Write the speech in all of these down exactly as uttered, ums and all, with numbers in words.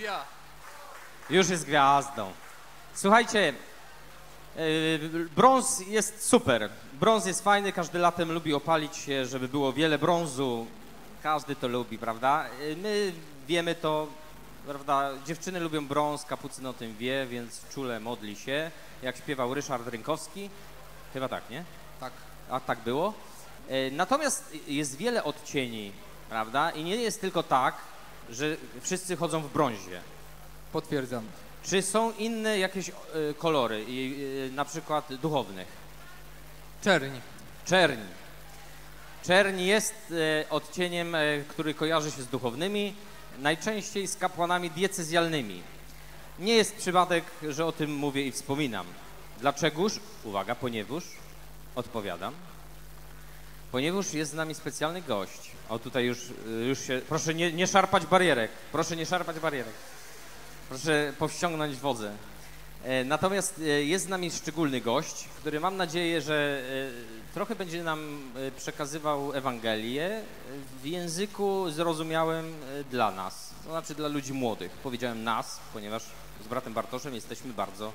ja. Już jest gwiazdą. Słuchajcie, yy, brąz jest super. Brąz jest fajny, każdy latem lubi opalić się, żeby było wiele brązu. Każdy to lubi, prawda? Yy, my wiemy to, prawda? Dziewczyny lubią brąz, Kapucyn o tym wie, więc czule modli się. Jak śpiewał Ryszard Rynkowski. Chyba tak, nie? Tak. A tak było. Yy, natomiast jest wiele odcieni, prawda? I nie jest tylko tak, że wszyscy chodzą w brązie. Potwierdzam. Czy są inne jakieś y, kolory, y, y, na przykład duchownych? Czerń. Czerń. Czerń jest y, odcieniem, y, który kojarzy się z duchownymi, najczęściej z kapłanami diecezjalnymi. Nie jest przypadek, że o tym mówię i wspominam. Dlaczegoż? Uwaga, ponieważ, odpowiadam, ponieważ jest z nami specjalny gość. O, tutaj już, już się, proszę nie, nie szarpać barierek, proszę nie szarpać barierek. Proszę powściągnąć wodze. Natomiast jest z nami szczególny gość, który mam nadzieję, że trochę będzie nam przekazywał Ewangelię w języku zrozumiałym dla nas, to znaczy dla ludzi młodych. Powiedziałem nas, ponieważ z bratem Bartoszem jesteśmy bardzo...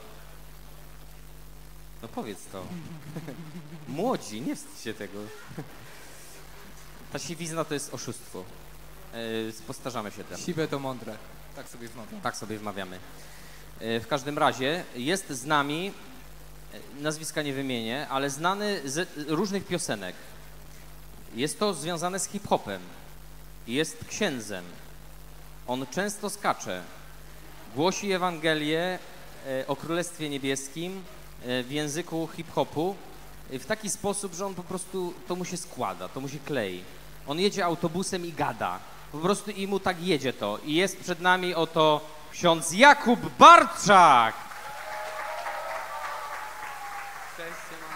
No powiedz to. Młodzi, nie wstydź się tego. Ta siwizna to jest oszustwo. Postarzamy się tym. Siwe to mądre. Tak sobie wmawiamy. Tak sobie wmawiamy. W każdym razie jest z nami, nazwiska nie wymienię, ale znany z różnych piosenek. Jest to związane z hip-hopem. Jest księdzem. On często skacze. Głosi Ewangelię o Królestwie Niebieskim w języku hip-hopu w taki sposób, że on po prostu, to mu się składa, to mu się klei. On jedzie autobusem i gada. Po prostu i mu tak jedzie to. I jest przed nami oto ksiądz Jakub Bartczak. Cześć,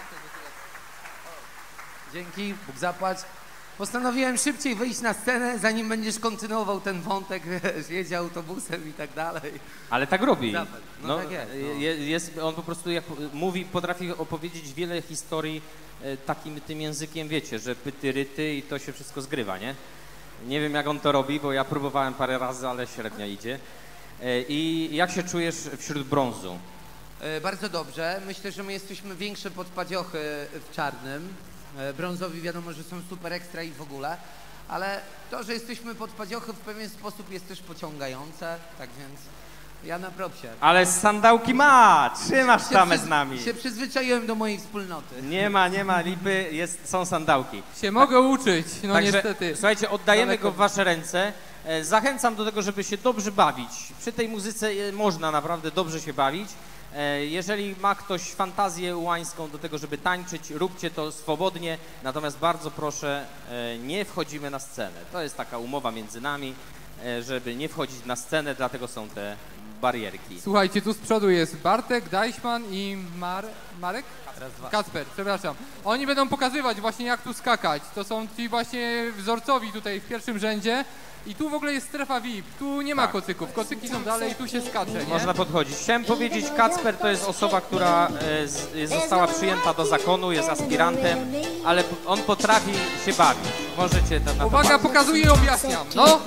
dzięki, Bóg zapłać. Postanowiłem szybciej wyjść na scenę, zanim będziesz kontynuował ten wątek, że jedzie autobusem i tak dalej. Ale tak robi. No, No, tak jest, no. jest. On po prostu jak mówi, potrafi opowiedzieć wiele historii takim tym językiem, wiecie, że pyty, ryty i to się wszystko zgrywa, nie? Nie wiem, jak on to robi, bo ja próbowałem parę razy, ale średnio idzie. I jak się czujesz wśród brązu? Bardzo dobrze. Myślę, że my jesteśmy większe podpadziochy w czarnym. Brązowi wiadomo, że są super ekstra i w ogóle, ale to, że jesteśmy podpadziochy w pewien sposób jest też pociągające, tak więc ja na propsie. Ale sandałki ma! Trzymasz tamę z nami. Się przyzwyczaiłem do mojej wspólnoty. Nie ma, nie ma lipy, jest, są sandałki. Się mogę uczyć, no Także, niestety. Słuchajcie, oddajemy Daleko. go w wasze ręce. Zachęcam do tego, żeby się dobrze bawić. Przy tej muzyce można naprawdę dobrze się bawić. Jeżeli ma ktoś fantazję ułańską do tego, żeby tańczyć, róbcie to swobodnie, natomiast bardzo proszę, nie wchodzimy na scenę. To jest taka umowa między nami, żeby nie wchodzić na scenę, dlatego są te barierki. Słuchajcie, tu z przodu jest Bartek, Deichmann i Mar... Marek? Raz, dwa. Kacper, przepraszam. Oni będą pokazywać właśnie, jak tu skakać. To są ci właśnie wzorcowi tutaj w pierwszym rzędzie. I tu w ogóle jest strefa V I P, tu nie ma Tak. kocyków, kocyki są dalej i tu się skacze, nie? Można podchodzić. Chciałem powiedzieć, Kacper to jest osoba, która e, z, została przyjęta do zakonu, jest aspirantem, ale p- on potrafi się bawić. Możecie tam na to Uwaga, patrzeć. pokazuję i objaśniam, no!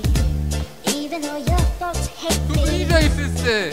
Tu bliżej wszyscy!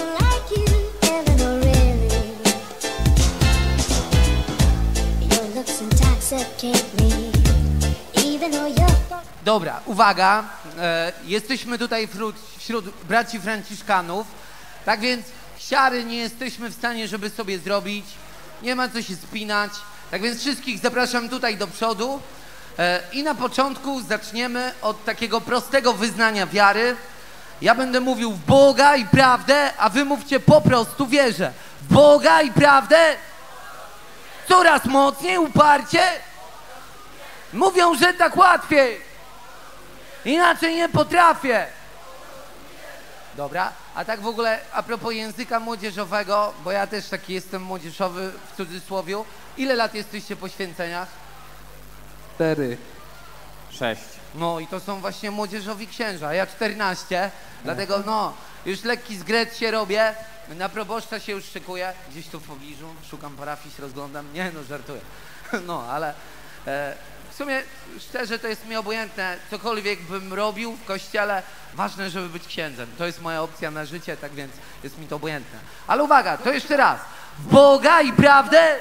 Dobra, uwaga, e, jesteśmy tutaj wśród, wśród braci franciszkanów, tak więc siary nie jesteśmy w stanie, żeby sobie zrobić, nie ma co się spinać, tak więc wszystkich zapraszam tutaj do przodu e, i na początku zaczniemy od takiego prostego wyznania wiary. Ja będę mówił w Boga i prawdę, a wy mówcie po prostu wierzę. W Boga i prawdę, coraz mocniej, uparcie, mówią, że tak łatwiej. Inaczej nie potrafię. Dobra, a tak w ogóle a propos języka młodzieżowego, bo ja też taki jestem młodzieżowy w cudzysłowiu. Ile lat jesteście po święceniach? Cztery. Sześć. No i to są właśnie młodzieżowi księża, ja czternaście, dlatego no, już lekki zgret się robię, na proboszcza się już szykuję, gdzieś tu w pobliżu, szukam parafii, się rozglądam, nie no, żartuję. No, ale... E, sumie szczerze to jest mi obojętne, cokolwiek bym robił w kościele, ważne, żeby być księdzem. To jest moja opcja na życie, tak więc jest mi to obojętne. Ale uwaga, to jeszcze raz. W Boga i prawdę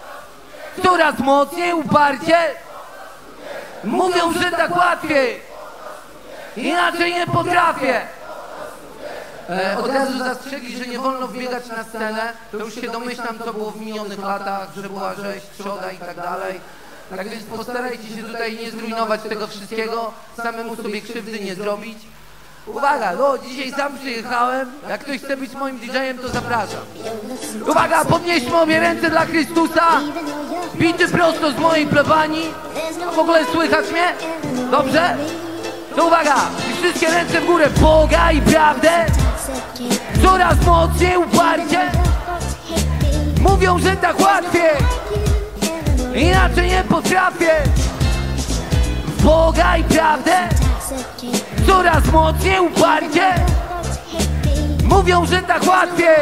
coraz mocniej, uparcie mówią, że tak łatwiej, inaczej nie potrafię. E, od razu zastrzegli, że nie wolno wbiegać na scenę. To już się domyślam, co było w minionych latach, że była rzeź, trzoda i tak dalej. Tak więc postarajcie się tutaj nie zrujnować tego wszystkiego, samemu sobie krzywdy nie zrobić. Uwaga, no dzisiaj sam przyjechałem, jak ktoś chce być moim didżejem, to zapraszam. Uwaga, podnieśmy obie ręce dla Chrystusa, bity prosto z mojej plebanii. W ogóle słychać mnie? Dobrze? To uwaga, i wszystkie ręce w górę, Boga i prawdę coraz mocniej, uparcie mówią, że tak łatwiej, inaczej nie potrafię. W Boga i prawdę coraz mocniej, uparcie mówią, że tak łatwiej,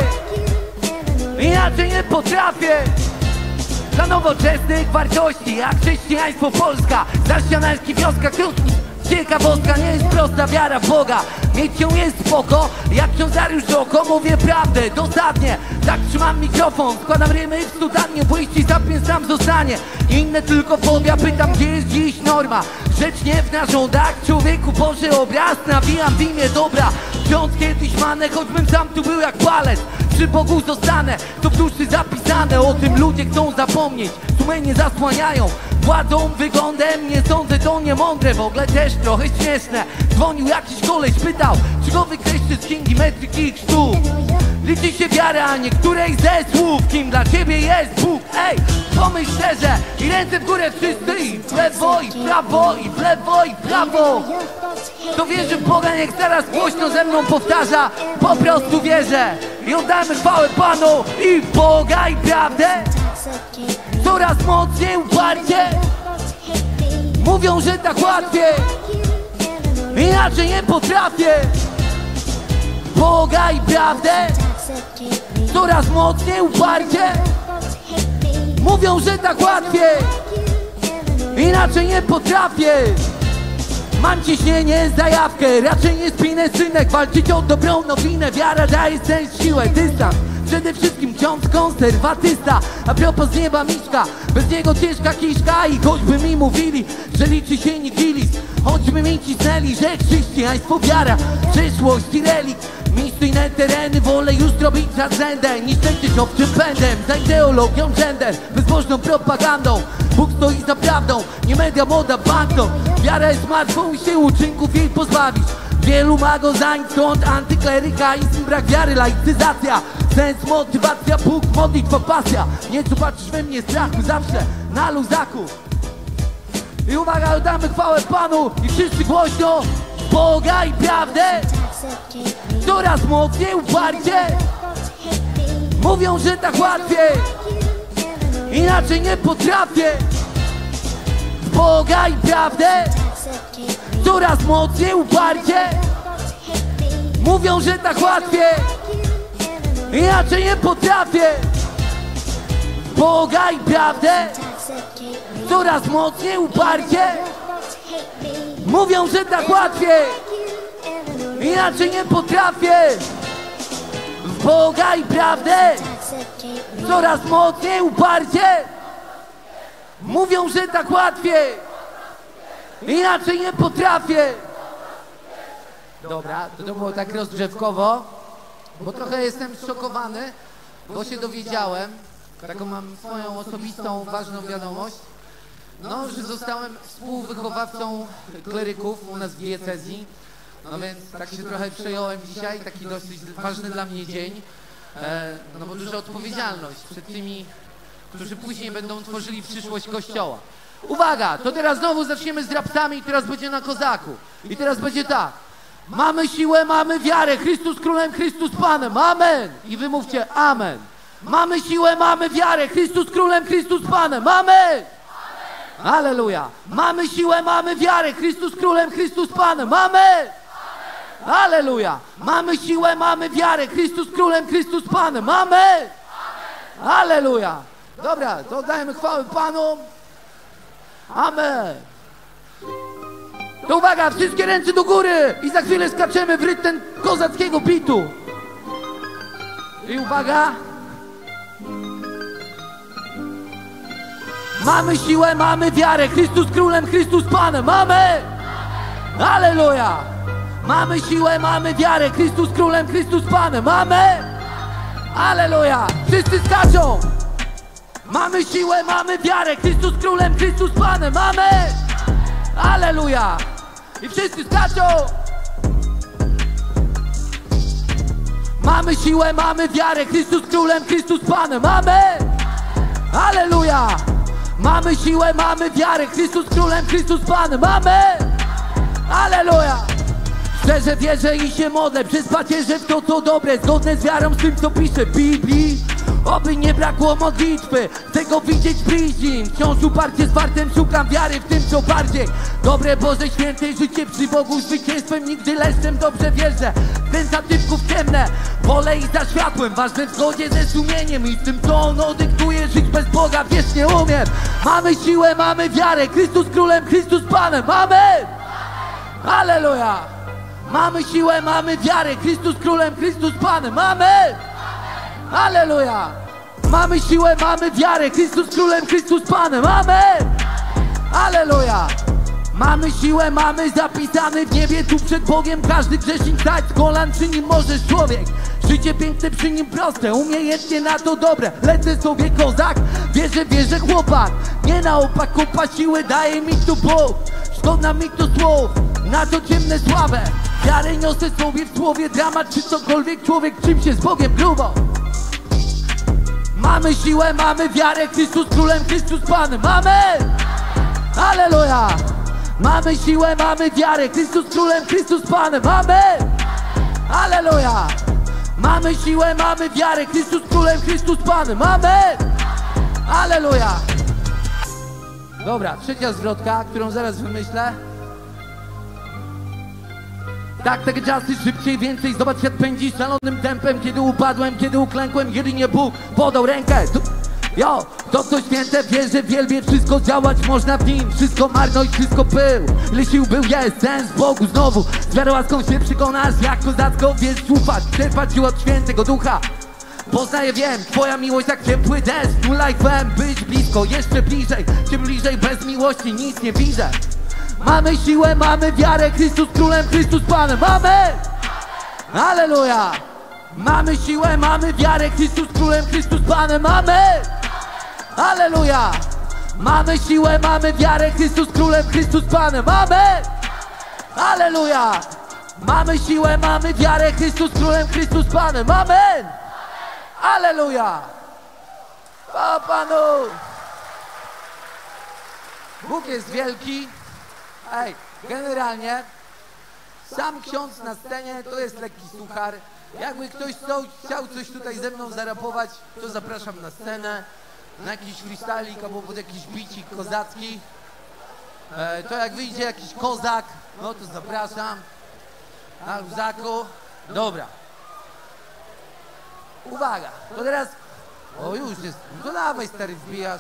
inaczej nie potrafię. Dla nowoczesnych wartości, jak chrześcijaństwo Polska, zaścianarski wioska, krótki ciekawostka, nie jest prosta wiara w Boga. Mieć ją jest spoko, jak książariusz oko, mówię prawdę, dosadnie. Tak trzymam mikrofon, składam rymy w sudannie, bo jeśli sapiens tam zostanie, inne tylko fobia, pytam gdzie jest dziś norma. Rzecz nie w narządach, człowieku Boży obraz, nawijam w imię dobra. Ksiądz kiedyś manę, choćbym sam tu był jak palec. Przy Bogu zostanę, to w duszy zapisane, o tym ludzie chcą zapomnieć, sumienie zasłaniają władzą, wyglądem, nie sądzę, to nie mądre, w ogóle też trochę śmieszne. Dzwonił jakiś koleś, pytał, czy go wykreślę z księgi metryki i chrztu. Liczy się wiara, a nie której ze słów, kim dla ciebie jest Bóg. Ej, pomyśl szczerze i ręce w górę wszyscy, i w lewo, i w prawo, i w lewo, i w prawo. Kto wierzy w Boga, niech teraz głośno ze mną powtarza, po prostu wierzę. I oddajmy chwałę Panu i w Boga i prawdę coraz mocniej, uparcie mówią, że tak łatwiej, inaczej nie potrafię. Boga i prawdę coraz mocniej, uparcie mówią, że tak łatwiej, inaczej nie potrafię. Mam ciśnienie, zajawkę, raczej nie spinę synek, walczyć o dobrą nowinę. Wiara daje sens, siłę, dystans, przede wszystkim ksiądz konserwatysta. A propos z nieba miśka, bez niego ciężka kiszka. I choćby mi mówili, że liczy się nihilis, choćby mi cisnęli, że chrześcijaństwo wiara, przeszłość i relikt, mistyjne tereny wolę już zrobić za rzędę, niż lecieć obcym pędem za ideologią gender, bezbożną propagandą. Bóg stoi za prawdą, nie media, moda, banknot. Wiara jest martwą i się uczynków jej pozbawić. Wielu ma go zań, stąd antyklerykalizm, brak wiary, laicyzacja. Sens, motywacja, Bóg, modlitwa, pasja. Nieco patrzysz we mnie strachu, zawsze na luzaku. I uwaga, oddamy chwałę Panu i wszyscy głośno Boga i prawdę coraz mocniej, uparcie mówią, że tak łatwiej, inaczej nie potrafię. Boga i prawdę coraz mocniej, uparcie mówią, że tak łatwiej, inaczej nie potrafię. Boga i prawdę coraz mocniej, uparcie mówią, że tak łatwiej, inaczej nie potrafię. W Boga i prawdę coraz mocniej, uparcie mówią, że tak łatwiej, inaczej nie potrafię. Dobra, to, to było tak rozgrzewkowo, bo trochę jestem zszokowany, bo się dowiedziałem, taką mam swoją osobistą, ważną wiadomość, no, że zostałem współwychowawcą kleryków u nas w diecezji. No więc tak się trochę przejąłem dzisiaj, taki dosyć ważny dla mnie dzień, e, no bo duża odpowiedzialność przed tymi, którzy później będą tworzyli przyszłość Kościoła. Uwaga, to teraz znowu zaczniemy z rapsami i teraz będzie na kozaku. I teraz będzie tak. Mamy siłę, mamy wiarę, Chrystus królem, Chrystus Panem, amen. I wy mówcie amen. Mamy siłę, mamy wiarę, Chrystus królem, Chrystus Panem, amen. Halleluja. Mamy siłę, mamy wiarę, Chrystus królem, Chrystus Panem, amen. Halleluja. Mamy siłę, mamy wiarę, Chrystus królem, Chrystus Panem, amen. Halleluja. Dobra, to dajmy chwałę Panu. Amen. To uwaga, wszystkie ręce do góry i za chwilę skaczemy w rytm kozackiego bitu. I uwaga. Mamy siłę, mamy wiarę, Chrystus królem, Chrystus Panem, mamy! Alleluja! Mamy siłę, mamy wiarę, Chrystus królem, Chrystus Panem, mamy! Alleluja! Wszyscy skaczą! Mamy siłę, mamy wiarę, Chrystus królem, Chrystus Panem, mamy! Alleluja! I wszyscy skaczą! Mamy siłę, mamy wiarę, Chrystus królem, Chrystus Panem, mamy! Alleluja! Mamy siłę, mamy wiarę, Chrystus królem, Chrystus Panem, mamy! Alleluja! Szczerze wierzę i się modlę przez pacierze w to, co dobre, zgodne z wiarą z tym, co pisze w Biblii. Oby nie brakło modlitwy, tego widzieć bliźnim. Wciąż uparcie z fartem szukam wiary w tym, co bardziej dobre, Boże święte życie przy Bogu zwycięstwem. Nigdy leszczem dobrze wierzę, kręca typków ciemne, wolę i za światłem, ważne w zgodzie ze sumieniem i z tym, co ono dyktuje. Żyć bez Boga wiesz nie umiem. Mamy siłę, mamy wiarę, Chrystus królem, Chrystus Panem, mamy! Alleluja! Mamy siłę, mamy wiarę, Chrystus królem, Chrystus Panem, mamy! Alleluja! Mamy siłę, mamy wiarę, Chrystus królem, Chrystus Panem, amen! Alleluja! Mamy siłę, mamy zapisany w niebie, tu przed Bogiem każdy grzesznik stać z kolan, przy nim możesz człowiek. Życie piękne, przy nim proste, umiejętnie na to dobre. Lecę sobie kozak, wierzę, wierzę chłopak. Nie na opak kopa siły daje mi tu Bóg. Szkoda mi to słów, na to ciemne sławę. Wiarę niosę sobie w słowie, dramat czy cokolwiek, człowiek czym się z Bogiem grubo. Mamy siłę, mamy wiarę, Chrystus królem, Chrystus Panem, amen! Alleluja! Mamy siłę, mamy wiarę, Chrystus królem, Chrystus Panem, amen! Alleluja! Mamy siłę, mamy wiarę, Chrystus królem, Chrystus Panem, amen! Alleluja! Dobra, trzecia zwrotka, którą zaraz wymyślę. Tak, takie czasy szybciej, więcej, zobacz, świat pędzi szalonym tempem. Kiedy upadłem, kiedy uklękłem, jedynie Bóg podał rękę. Tu, jo, to co święte, wierzę, wielbię, wszystko działać można w nim. Wszystko marność, wszystko pył, ile sił był, jest sens w Bogu znowu. Z wiarą łaską się przekonasz, jak kozacko wiesz ufać, czerpać sił od świętego ducha. Poznaję, wiem, twoja miłość jak ciepły deszcz. Tu life'em być blisko, jeszcze bliżej. Czym bliżej, bez miłości nic nie widzę. Mamy siłę, mamy wiarę, Chrystus królem, Chrystus Panem, amen! Alleluja! Mamy siłę, mamy wiarę, Chrystus królem, Chrystus Panem, amen! Alleluja! Mamy siłę, mamy wiarę, Chrystus królem, Chrystus Panem, amen! Alleluja! Mamy siłę, mamy wiarę, Chrystus królem, Chrystus Panem, amen! Alleluja! O Panu! Bóg jest wielki. Ej, generalnie sam ksiądz na scenie to jest lekki suchar. Jakby ktoś chciał, chciał coś tutaj ze mną zarapować, to zapraszam na scenę, na jakiś freestylik albo pod jakiś bicik kozacki. E, to jak wyjdzie jakiś kozak, no to zapraszam. Na luzaku. Dobra. Uwaga, to teraz... O już jest, to dawaj stary, wbijasz.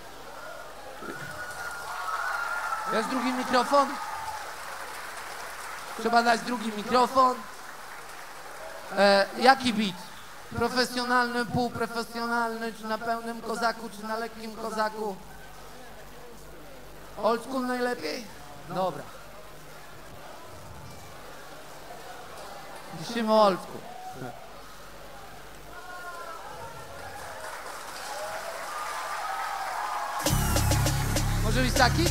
Jest drugi mikrofon? Trzeba dać drugi mikrofon. E, jaki beat? Profesjonalny, półprofesjonalny, czy na pełnym kozaku, czy na lekkim kozaku? Old school najlepiej? Dobra. Dzisiaj old school. Może być taki?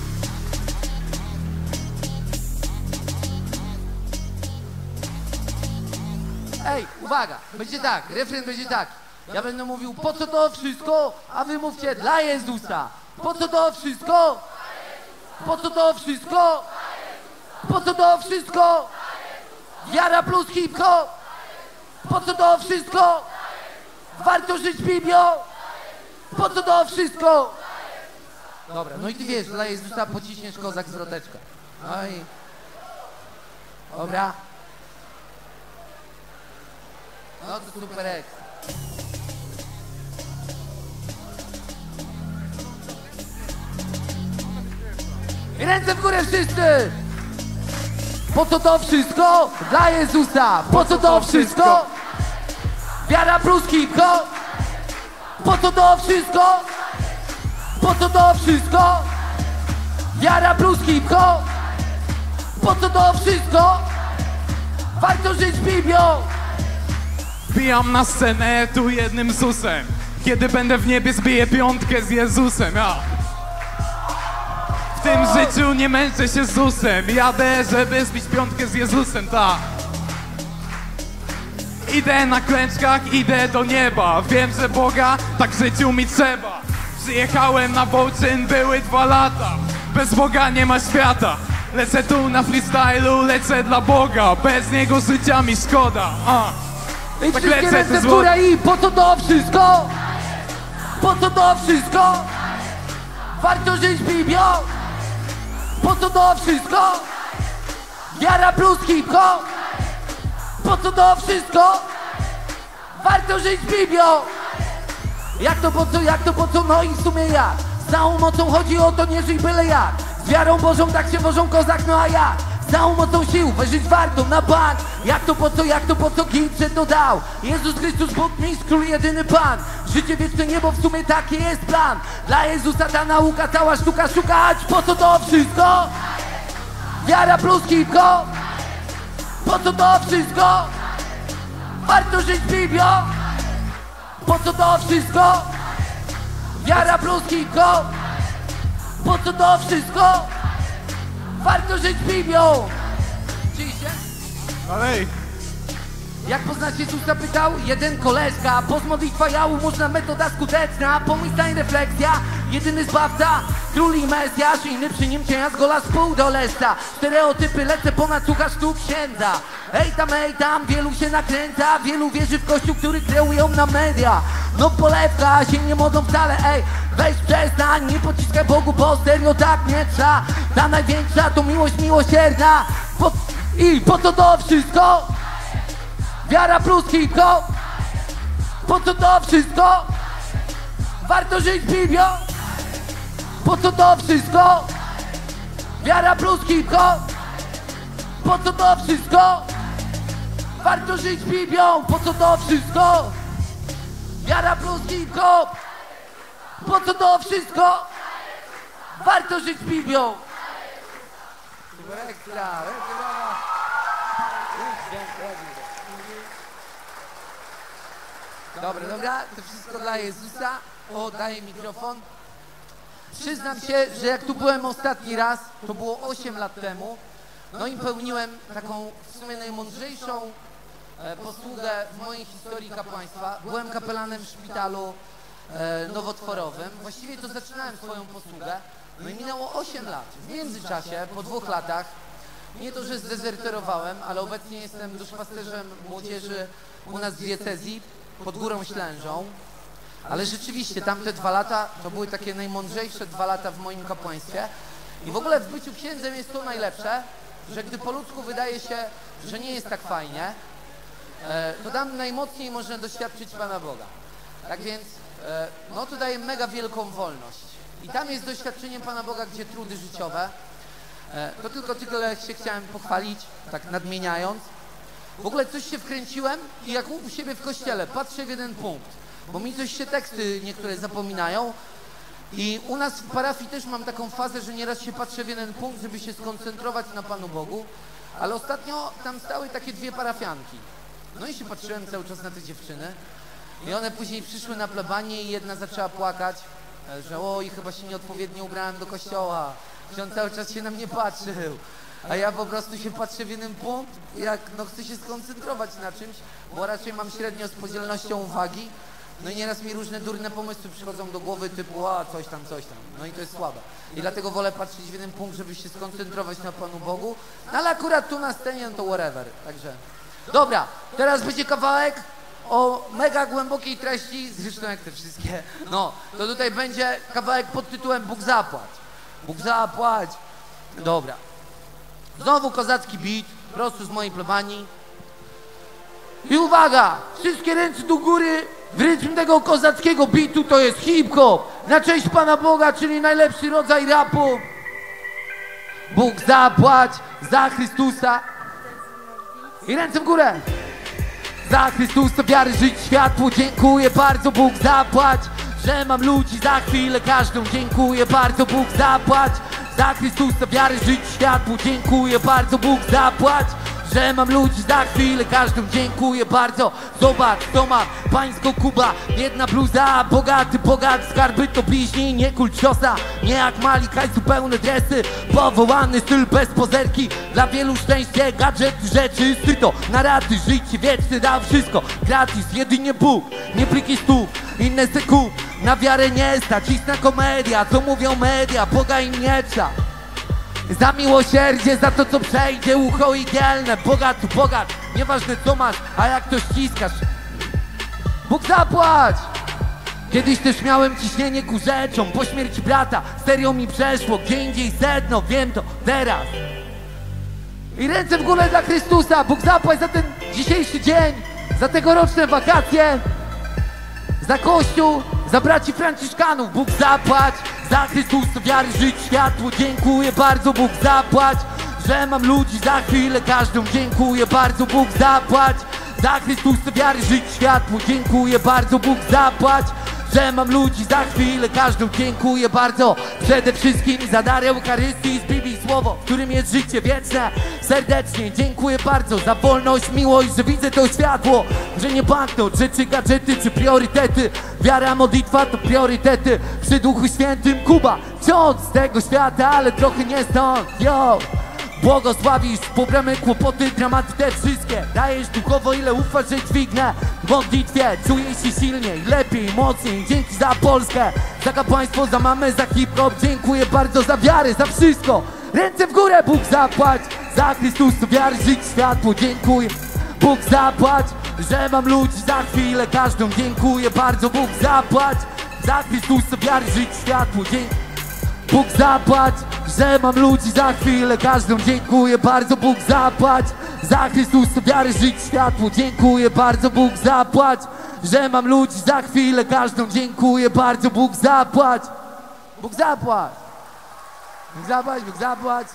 Ej, uwaga, będzie tak, refren będzie tak. Ja będę mówił, po co to wszystko, a wy mówcie, dla Jezusa. Po co to wszystko? Po co to wszystko? Po co to wszystko? Wiara plus hip-hop. Po co to wszystko? Warto żyć Biblią. Po co to wszystko? Dobra, no i ty wiesz, dla Jezusa pociśniesz kozak zwroteczkę. No i... Dobra. No to super ekstra. Ręce w górę wszyscy! Po co to wszystko? Dla Jezusa! Po co to wszystko? Wiara plus hip-hop! Po co to wszystko? Po co to wszystko? Wiara plus hip-hop! Po co to wszystko? Warto żyć Biblią! Wbijam na scenę tu jednym susem. Kiedy będę w niebie, zbiję piątkę z Jezusem, ja. W tym życiu nie męczę się z zusem. Jadę, żeby zbić piątkę z Jezusem, tak. Idę na klęczkach, idę do nieba. Wiem, że Boga tak w życiu mi trzeba. Przyjechałem na Wołczyn, były dwa lata. Bez Boga nie ma świata. Lecę tu na freestylu, lecę dla Boga. Bez Niego życia mi szkoda. A. I Tak wszystkie lecę, ręce ty w górę i po co to wszystko? Po co to wszystko? Warto żyć Biblią! Po co to wszystko? Wiara plus hip-hop! Po co to wszystko? Warto żyć Biblią! Jak to po co, jak to po co, no i w sumie jak? Z całą mocą chodzi o to, nie żyj byle jak. Z wiarą Bożą tak się wożą kozak, no a jak? Z całą mocą sił, wyżyć warto na bank. Jak to po co, jak to po co, kim przed to dał? Jezus Chrystus, Bóg mistrz, król jedyny Pan. Życie wieczne niebo, w sumie taki jest plan. Dla Jezusa ta nauka, cała sztuka szukać. Po co to wszystko? Wiara plus hip-hop. Po co to wszystko? Warto żyć Biblią. Po co to wszystko? Wiara plus hip-hop. Po co to wszystko? Warto żyć Biblią. Oczywiście. Dalej. Jak poznać Jezusa, pytał jeden koleżka. Postmodlitwa jału, można metoda skuteczna. Pomyślna i refleksja, jedyny zbawca, król i mesjasz. Inny przy nim cienia z gola z pół do lesa. Stereotypy lecę ponad słucha sztuk księdza. Ej tam, ej tam, wielu się nakręca. Wielu wierzy w kościół, który kreują na media. No polewka, się nie modlą wcale, ej. Weź przestań, nie pociskaj Bogu, bo serio tak nie trza. Ta największa to miłość miłosierna. Po... I po co to wszystko? Wiara plus hip-hop. Po co to wszystko? Warto żyć Biblią. Po co to wszystko? Wiara plus hip-hop. Po co to wszystko? Warto żyć Biblią. Po co to wszystko? Wiara plus hip-hop. Po co to wszystko? Warto żyć Biblią. Super ekstra. Dobra, dobra, to wszystko dla Jezusa. O, daję mikrofon. Przyznam się, że jak tu byłem ostatni raz, to było osiem lat temu. No i pełniłem taką w sumie najmądrzejszą e, posługę w mojej historii kapłaństwa. Byłem kapelanem w szpitalu e, nowotworowym. Właściwie to zaczynałem swoją posługę. No i minęło osiem lat. W międzyczasie, po dwóch latach, nie to, że zdezerterowałem, ale obecnie jestem duszpasterzem młodzieży u nas w diecezji pod Górą Ślężą. Ale rzeczywiście tamte dwa lata to były takie najmądrzejsze dwa lata w moim kapłaństwie. I w ogóle w byciu księdzem jest to najlepsze, że gdy po ludzku wydaje się, że nie jest tak fajnie, to tam najmocniej można doświadczyć Pana Boga. Tak więc, no to daje mega wielką wolność. I tam jest doświadczeniem Pana Boga, gdzie trudy życiowe. To tylko tyle się chciałem pochwalić, tak nadmieniając. W ogóle coś się wkręciłem i jak u siebie w kościele patrzę w jeden punkt, bo mi coś się teksty niektóre zapominają i u nas w parafii też mam taką fazę, że nieraz się patrzę w jeden punkt, żeby się skoncentrować na Panu Bogu, ale ostatnio tam stały takie dwie parafianki. No i się patrzyłem cały czas na te dziewczyny i one później przyszły na plebanię i jedna zaczęła płakać, że oj, chyba się nieodpowiednio ubrałem do kościoła. Ksiądz cały czas się na mnie patrzył, a ja po prostu się patrzę w jeden punkt, jak no chcę się skoncentrować na czymś, bo raczej mam średnio z podzielnością uwagi, no i nieraz mi różne durne pomysły przychodzą do głowy typu a coś tam, coś tam, no i to jest słabe. I dlatego wolę patrzeć w jeden punkt, żeby się skoncentrować na Panu Bogu, no ale akurat tu na scenie to whatever, także. Dobra, teraz będzie kawałek o mega głębokiej treści, zresztą jak te wszystkie, no, to tutaj będzie kawałek pod tytułem Bóg zapłać. Bóg zapłać. Dobra. Znowu kozacki beat, prosto z mojej plebanii. I uwaga, wszystkie ręce do góry w rytm tego kozackiego beatu, to jest hip-hop. Na cześć Pana Boga, czyli najlepszy rodzaj rapu. Bóg zapłać za Chrystusa. I ręce w górę. Za Chrystusa wiary żyć światło. Dziękuję bardzo, Bóg zapłać, że mam ludzi za chwilę każdą. Dziękuję bardzo, Bóg zapłać za Chrystusa wiary żyć światło. Dziękuję bardzo, Bóg zapłać, że mam ludzi za chwilę każdą. Dziękuję bardzo. Zobacz, to ma pańsko Kuba. Jedna bluza, bogaty, bogaty. Skarby to bliźni, nie kulciosa. Nie jak mali, kaj zupełne dresy. Powołany styl bez pozerki. Dla wielu szczęście, gadżety, rzeczy. Syto, na raty, życie wieczne dał wszystko. Gratis, jedynie Bóg, nie pliki stów. Inne se kup, na wiarę nie stać. Istna komedia, co mówią media. Boga im nie trza. Za miłosierdzie, za to co przejdzie, ucho igielne. Bogat, bogat, nieważne co masz, a jak to ściskasz. Bóg zapłać! Kiedyś też miałem ciśnienie ku rzeczom. Po śmierci brata serio mi przeszło. Gdzie indziej sedno, wiem to teraz. I ręce w górę dla Chrystusa. Bóg zapłać za ten dzisiejszy dzień, za tegoroczne wakacje, za Kościół, za braci Franciszkanów. Bóg zapłać za Chrystusa wiary żyć światło. Dziękuję bardzo, Bóg zapłać, że mam ludzi za chwilę każdą. Dziękuję bardzo, Bóg zapłać za Chrystusa wiary żyć światło. Dziękuję bardzo, Bóg zapłać, że mam ludzi za chwilę każdą. Dziękuję bardzo przede wszystkim za dar Eucharystii z Biblii słowo, w którym jest życie wieczne. Serdecznie dziękuję bardzo za wolność, miłość, że widzę to światło, że nie banknot, rzeczy, gadżety czy priorytety. Wiara, modlitwa to priorytety. Przy Duchu Świętym Kuba, ksiądz z tego świata, ale trochę nie stąd. Yo! Błogosławisz problemy, kłopoty, dramaty te wszystkie. Dajesz duchowo ile ufasz, że dźwignę. W modlitwie czuję się silniej, lepiej, mocniej. Dzięki za Polskę, za kapłaństwo, za mamę, za hip-hop. Dziękuję bardzo za wiarę, za wszystko. Ręce w górę, Bóg zapłać za Chrystusa wiary żyć światło. Dziękuję, Bóg zapłać, że mam ludzi za chwilę każdą. Dziękuję bardzo, Bóg zapłać za Chrystusa wiary żyć światło. Dziękuję, Bóg zapłać, że mam ludzi za chwilę każdą. Dziękuję bardzo, Bóg zapłać za Chrystusa wiary żyć światło. Dziękuję bardzo, Bóg zapłać, że mam ludzi za chwilę każdą. Dziękuję bardzo, Bóg zapłać. Bóg zapłać. Bóg zapłać, Bóg zapłać.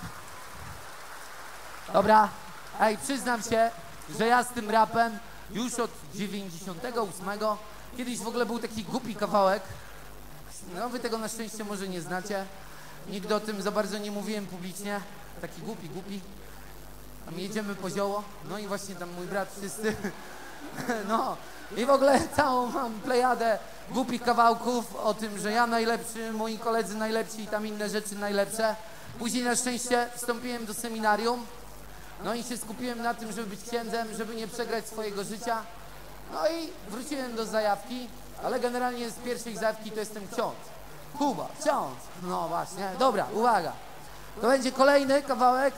Dobra, ej, przyznam się, że ja z tym rapem już od dziewięćdziesiątego ósmego. Kiedyś w ogóle był taki głupi kawałek. No wy tego na szczęście może nie znacie. Nigdy o tym za bardzo nie mówiłem publicznie. Taki głupi, głupi. Tam jedziemy po zioło. No i właśnie tam mój brat, wszyscy. No i w ogóle całą mam plejadę głupich kawałków o tym, że ja najlepszy, moi koledzy najlepsi i tam inne rzeczy najlepsze. Później na szczęście wstąpiłem do seminarium. No i się skupiłem na tym, żeby być księdzem, żeby nie przegrać swojego życia. No i wróciłem do zajawki. Ale generalnie z pierwszej zajawki to jestem ksiądz. Kuba, ksiądz. No właśnie, dobra, uwaga. To będzie kolejny kawałek.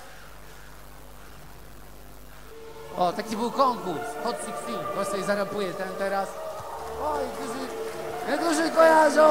O, taki był konkurs. Hot szesnaście. To sobie zarapuję ten teraz. Oj, którzy, niektórzy kojarzą.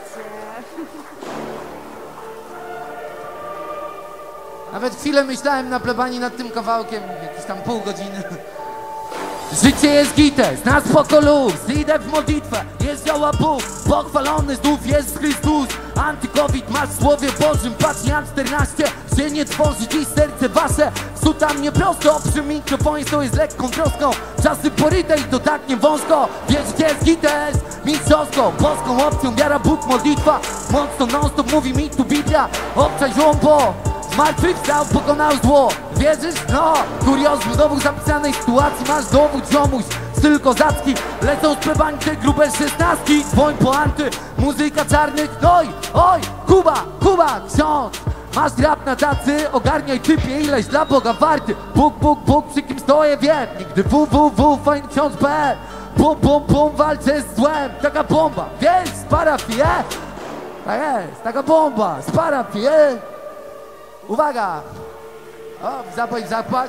Nawet chwilę myślałem na plebanii nad tym kawałkiem. Jakieś tam pół godziny. Życie jest gite, zna spoko luz. Idę w modlitwę, jest działa Bóg. Pochwalony znów jest Chrystus. Anty-Covid masz w Słowie Bożym. Patrz, Jan czternaście, się nie tworzy dziś serce wasze. Suta mnie prosto, przy mikrofonie to jest lekką troską. Czasy poryte i to tak nie wąsko. Wiesz gdzie jest gites, mistrzowską. Boską opcją, wiara, Bóg, modlitwa. Mocno non-stop mówi mi tu Biblia. Obczaj złombo. Zmartwychwstał, pokonał zło. Wierzysz? No! Kuriozum, znowu zapisanej sytuacji. Masz dowód, ziomuś, styl kozacki. Lecą z plebań te grube szesnastki. Dwoń poanty, muzyka czarnych. Oj, oj, Kuba, Kuba, ksiądz. Masz rap na tacy, ogarniaj typie, ileś dla Boga warty. Bóg, Bóg, Bóg, przy kim stoję, wiem. Nigdy www, fajny ksiądz B. Bum, bum, bum, walczę z złem. Taka bomba, wiesz, z parafii, e? Tak jest, taka bomba, z parafii, e? Uwaga! O, zapłać, zapłać.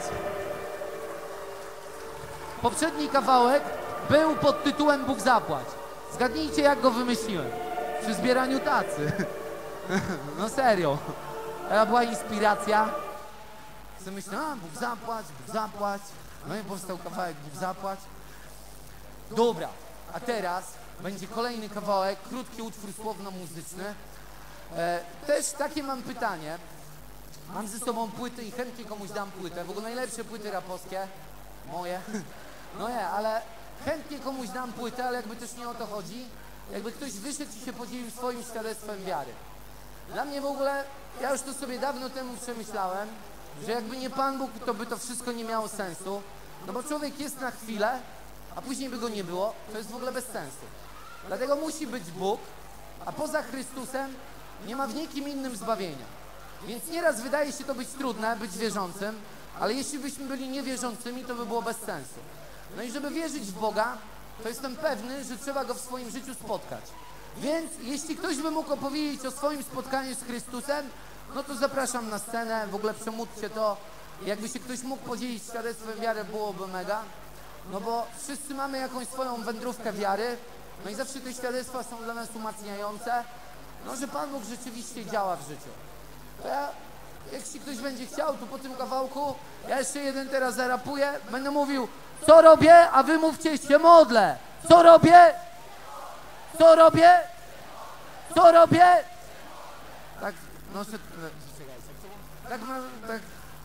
Poprzedni kawałek był pod tytułem Bóg zapłać. Zgadnijcie jak go wymyśliłem. Przy zbieraniu tacy. No serio. To była inspiracja. Co myślę, a Bóg zapłać, Bóg zapłać. No i powstał kawałek Bóg zapłać. Dobra, a teraz będzie kolejny kawałek, krótki utwór słowno-muzyczny. E, też takie mam pytanie. Mam ze sobą płyty i chętnie komuś dam płytę. W ogóle najlepsze płyty rapowskie. Moje. No nie, ale chętnie komuś dam płytę, ale jakby też nie o to chodzi. Jakby ktoś wyszedł i się podzielił swoim świadectwem wiary. Dla mnie w ogóle, ja już to sobie dawno temu przemyślałem, że jakby nie Pan Bóg, to by to wszystko nie miało sensu. No bo człowiek jest na chwilę, a później by go nie było, to jest w ogóle bez sensu. Dlatego musi być Bóg, a poza Chrystusem nie ma w nikim innym zbawienia. Więc nieraz wydaje się to być trudne, być wierzącym, ale jeśli byśmy byli niewierzącymi, to by było bez sensu. No i żeby wierzyć w Boga, to jestem pewny, że trzeba Go w swoim życiu spotkać. Więc jeśli ktoś by mógł opowiedzieć o swoim spotkaniu z Chrystusem, no to zapraszam na scenę, w ogóle przemódźcie to. Jakby się ktoś mógł podzielić świadectwem wiary, byłoby mega. No bo wszyscy mamy jakąś swoją wędrówkę wiary, no i zawsze te świadectwa są dla nas umacniające, no że Pan Bóg rzeczywiście działa w życiu. To ja, jeśli ktoś będzie chciał, to po tym kawałku, ja jeszcze jeden teraz zarapuję, będę mówił, co robię, a wy mówcie, się modlę. Co robię? Co robię? Co robię? Tak, no, czekajcie. Tak, no, tak.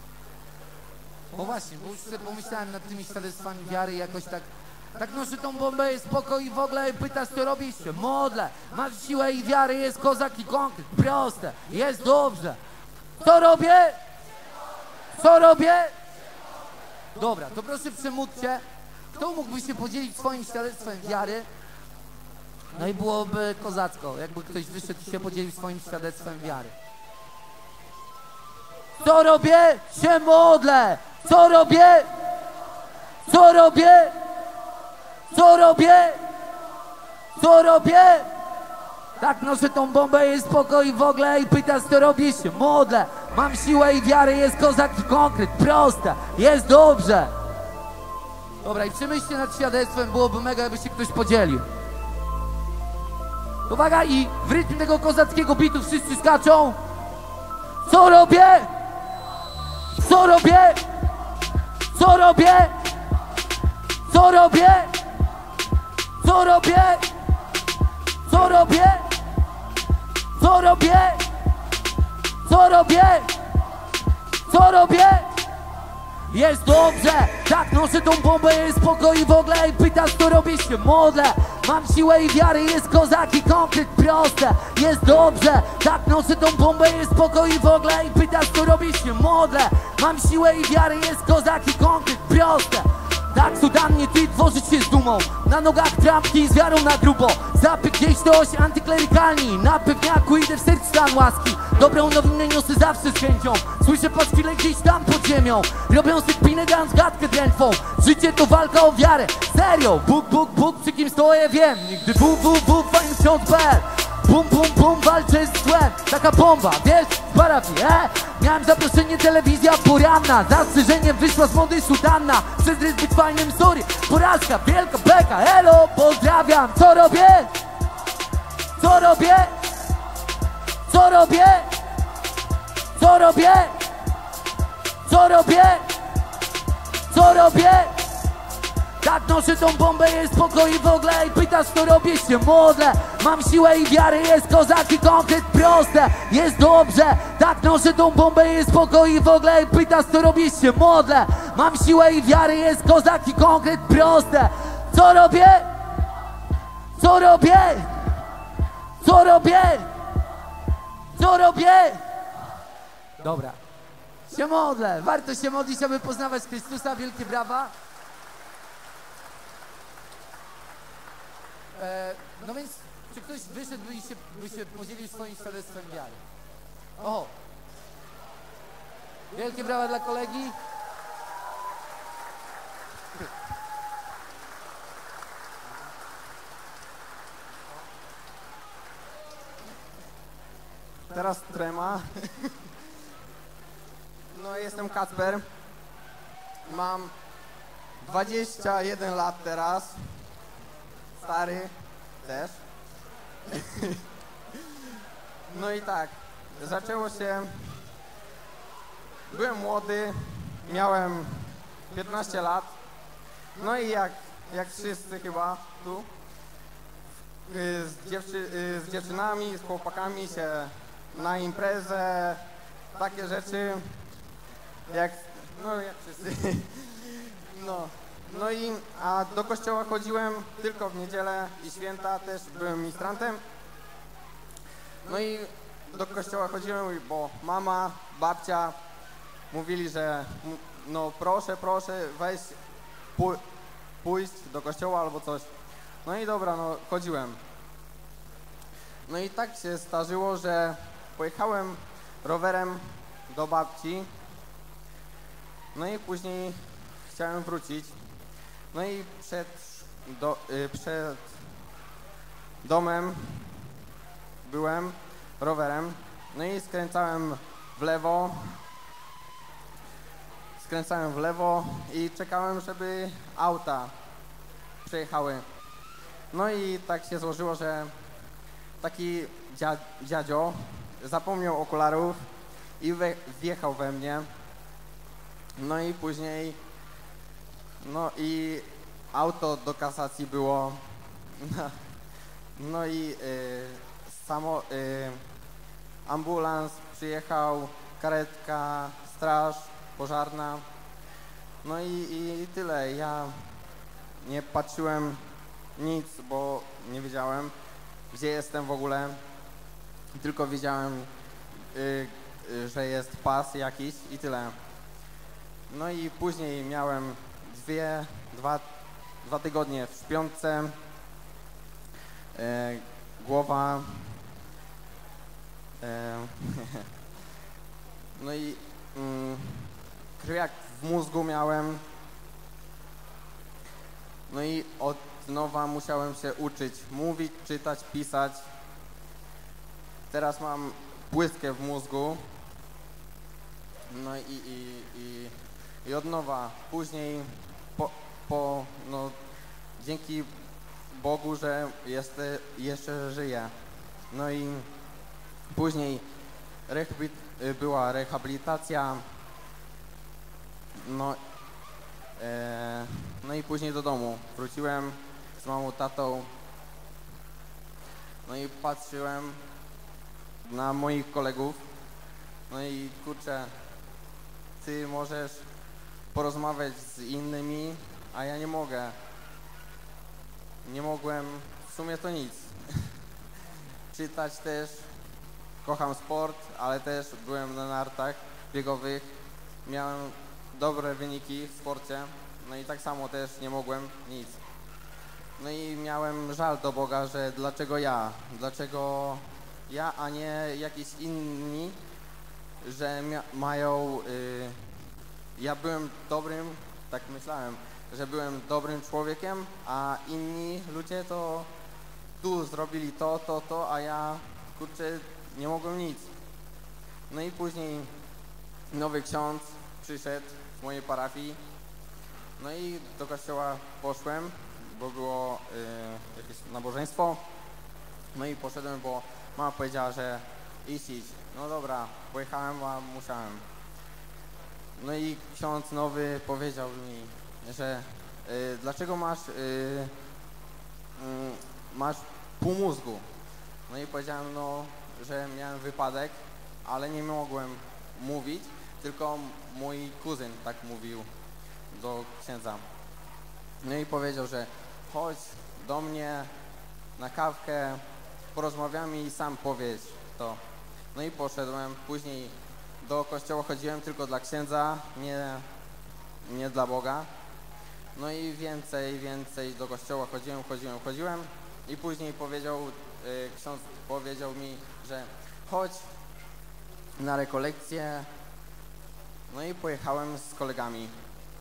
O właśnie, bo już sobie pomyślałem nad tymi świadectwami wiary i jakoś tak, tak noszę tą bombę, jest spokój i w ogóle pytasz, co robisz? Się modlę, masz siłę i wiarę, jest kozak i konkret, proste, jest dobrze. Co robię? Co robię? Dobra, to proszę przemódźcie, kto mógłby się podzielić swoim świadectwem wiary? No i byłoby kozacko, jakby ktoś wyszedł i się podzielił swoim świadectwem wiary. Co robię? Się modlę. Co robię? Co robię? Co robię? Co robię? Tak noszę tą bombę, jest spokój w ogóle i pytasz, co robisz? Się modlę. Mam siłę i wiarę, jest kozak i konkret, proste, jest dobrze. Dobra, i przemyślcie nad świadectwem, byłoby mega, jakby się ktoś podzielił. Uwaga, i w rytm tego kozackiego bitu wszyscy skaczą. Co robię? Co robię? Co robię? Co robię? Co robię? Co robię? Co robię? Co robię? Co robię? Jest dobrze, tak noszę tą bombę, jest spokój w ogóle i pytasz, co robię, się modlę. Mam siłę i wiarę, jest kozak i konkret, proste, jest dobrze. Tak noszę tą bombę, jest spokój w ogóle i pytasz, co robię, się modlę. Mam siłę i wiarę, jest kozak i konkret, proste. Tak sudannie ty tworzyć się z dumą. Na nogach trampki z wiarą na grubo. Zapy gdzieś dość antyklerykalni. Na pewniaku idę w sercu stan łaski. Dobrą nowinę niosę zawsze z chęcią. Słyszę paszkwile gdzieś tam pod ziemią. Robią sobie kpinę, dam zgadkę drętwą. Życie to walka o wiarę. Serio, Bóg, Bóg, Bóg, przy kim stoję wiem. Nigdy w, w, w, fajny wciąż ber. Bum, bum, bum, walczę z złem. Taka bomba, wiesz, z parafii, e? Miałem zaproszenie, telewizja poranna. Zastrzeżeniem wyszła z mody sutanna. Przez rys być fajnym, sorry. Porażka, wielka beka, elo, pozdrawiam. Co robię? Co robię? Co robię? Co robię? Co robię? Co robię? Tak noszę tą bombę, jest spokój w ogóle i pytasz, co robię, się modlę. Mam siłę i wiarę, jest kozak i konkret, proste, jest dobrze. Tak noszę tą bombę, jest spokój w ogóle i pytasz, co robię, się modlę. Mam siłę i wiarę, jest kozak i konkret, proste. Co robię? Co robię? Co robię? Co robię? Dobra. Się modlę, warto się modlić, aby poznawać Chrystusa, wielkie brawa. E, no więc, czy ktoś wyszedł by się, by się podzielił swoim świadectwem wiary? O! Wielkie brawa dla kolegi. Teraz trema. No, jestem Kacper. Mam dwadzieścia jeden lat teraz. Stary też. No i tak, zaczęło się. Byłem młody, miałem piętnaście lat. No i jak, jak wszyscy chyba tu, z, dziewczy, z dziewczynami, z chłopakami się na imprezę takie rzeczy, jak, no jak wszyscy. No, no i, a do kościoła chodziłem tylko w niedzielę i święta, też byłem ministrantem. No i do kościoła chodziłem, bo mama, babcia mówili, że no proszę, proszę, weź pój pójść do kościoła albo coś. No i dobra, no chodziłem. No i tak się zdarzyło, że pojechałem rowerem do babci. No i później chciałem wrócić. No i przed, do, y, przed domem byłem rowerem. No i skręcałem w lewo. Skręcałem w lewo i czekałem, żeby auta przejechały. No i tak się złożyło, że taki dzia dziadzio zapomniał okularów i we wjechał we mnie. No i później, no i auto do kasacji było. No i y, samo y, ambulans przyjechał, karetka, straż pożarna. No i, i tyle. Ja nie patrzyłem nic, bo nie wiedziałem, gdzie jestem w ogóle. Tylko wiedziałem, y, y, że jest pas jakiś i tyle. No i później miałem dwie, dwa, dwa tygodnie w szpiątce. Y, głowa. Y, no i y, krwiak w mózgu miałem. No i od nowa musiałem się uczyć mówić, czytać, pisać. Teraz mam błyskę w mózgu. No i, i, i, i od nowa. Później po, po no, dzięki Bogu, że jest, jeszcze żyję. No i później rehabil, była rehabilitacja. No, e, no i później do domu. Wróciłem z mamą, tatą. No i patrzyłem na moich kolegów. No i kurczę, ty możesz porozmawiać z innymi, a ja nie mogę. Nie mogłem, w sumie to nic. Czytać też, kocham sport, ale też byłem na nartach biegowych. Miałem dobre wyniki w sporcie, no i tak samo też nie mogłem nic. No i miałem żal do Boga, że dlaczego ja, dlaczego ja, a nie jakiś inni, że mają, y, ja byłem dobrym, tak myślałem, że byłem dobrym człowiekiem, a inni ludzie to tu zrobili to, to, to, a ja, kurczę, nie mogłem nic. No i później nowy ksiądz przyszedł z mojej parafii, no i do kościoła poszłem, bo było y, jakieś nabożeństwo. No i poszedłem, bo mama powiedziała, że idź, idź. No dobra, pojechałem, a musiałem. No i ksiądz nowy powiedział mi, że y, dlaczego masz, y, y, masz pół mózgu? No i powiedziałem, no, że miałem wypadek, ale nie mogłem mówić, tylko mój kuzyn tak mówił do księdza. No i powiedział, że chodź do mnie na kawkę, porozmawiamy i sam powiedz to. No i poszedłem, później do kościoła chodziłem tylko dla księdza, nie, nie dla Boga. No i więcej, więcej do kościoła chodziłem, chodziłem, chodziłem i później powiedział, y, ksiądz powiedział mi, że chodź na rekolekcję. No i pojechałem z kolegami.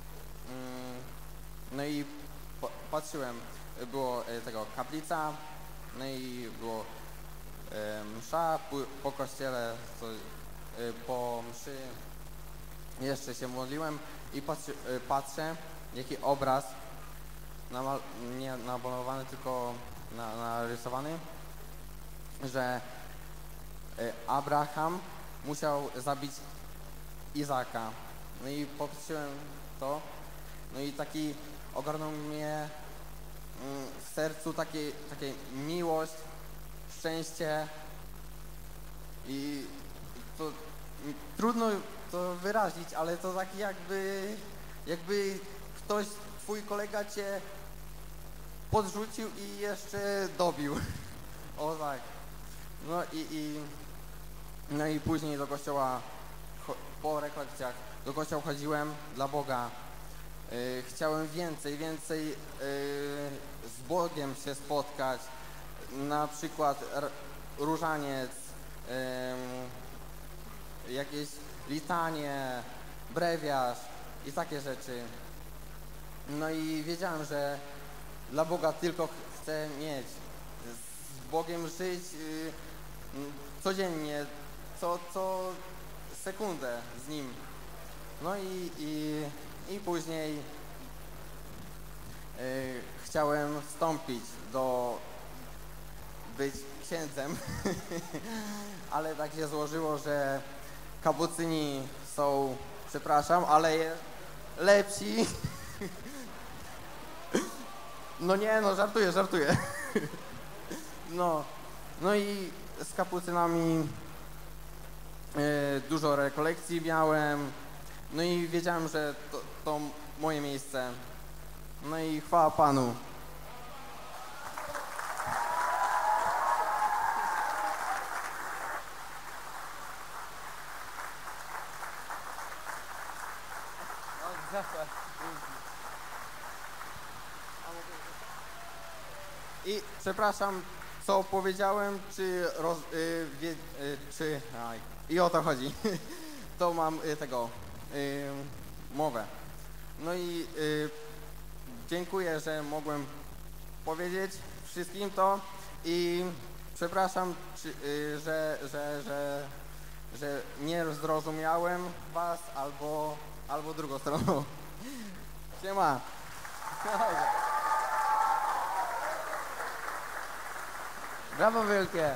No i po, patrzyłem, było tego kaplica, no i było e, msza po, po kościele, co, e, po mszy jeszcze się modliłem i patrzy, e, patrzę, jaki obraz, namal, nie namalowany, tylko na, narysowany, że e, Abraham musiał zabić Izaka. No i popatrzyłem to, no i taki ogarnął mnie w sercu takie, takie miłość, szczęście i to trudno to wyrazić, ale to tak jakby, jakby ktoś, twój kolega cię podrzucił i jeszcze dobił. O tak. No i, i, no i później do kościoła, po rekolekcjach, do kościoła chodziłem dla Boga. Yy, chciałem więcej, więcej yy, z Bogiem się spotkać. Na przykład r- różaniec, yy, jakieś litanie, brewiarz i takie rzeczy. No i wiedziałem, że dla Boga tylko ch- chcę mieć. Z Bogiem żyć yy, codziennie, co, co sekundę z Nim. No i, i, i później yy, chciałem wstąpić do być księdzem, ale tak się złożyło, że kapucyni są, przepraszam, ale lepsi. No nie, no żartuję, żartuję. No, no i z kapucynami y, dużo rekolekcji miałem, no i wiedziałem, że to, to moje miejsce. No i chwała Panu. I przepraszam, co powiedziałem, czy roz, y, wie, y, czy, aj, i o to chodzi, to mam y, tego, y, mowę. No i y, dziękuję, że mogłem powiedzieć wszystkim to i przepraszam, czy, y, że, że, że, że nie zrozumiałem was albo, albo drugą stroną. Siema. Brawo wielkie.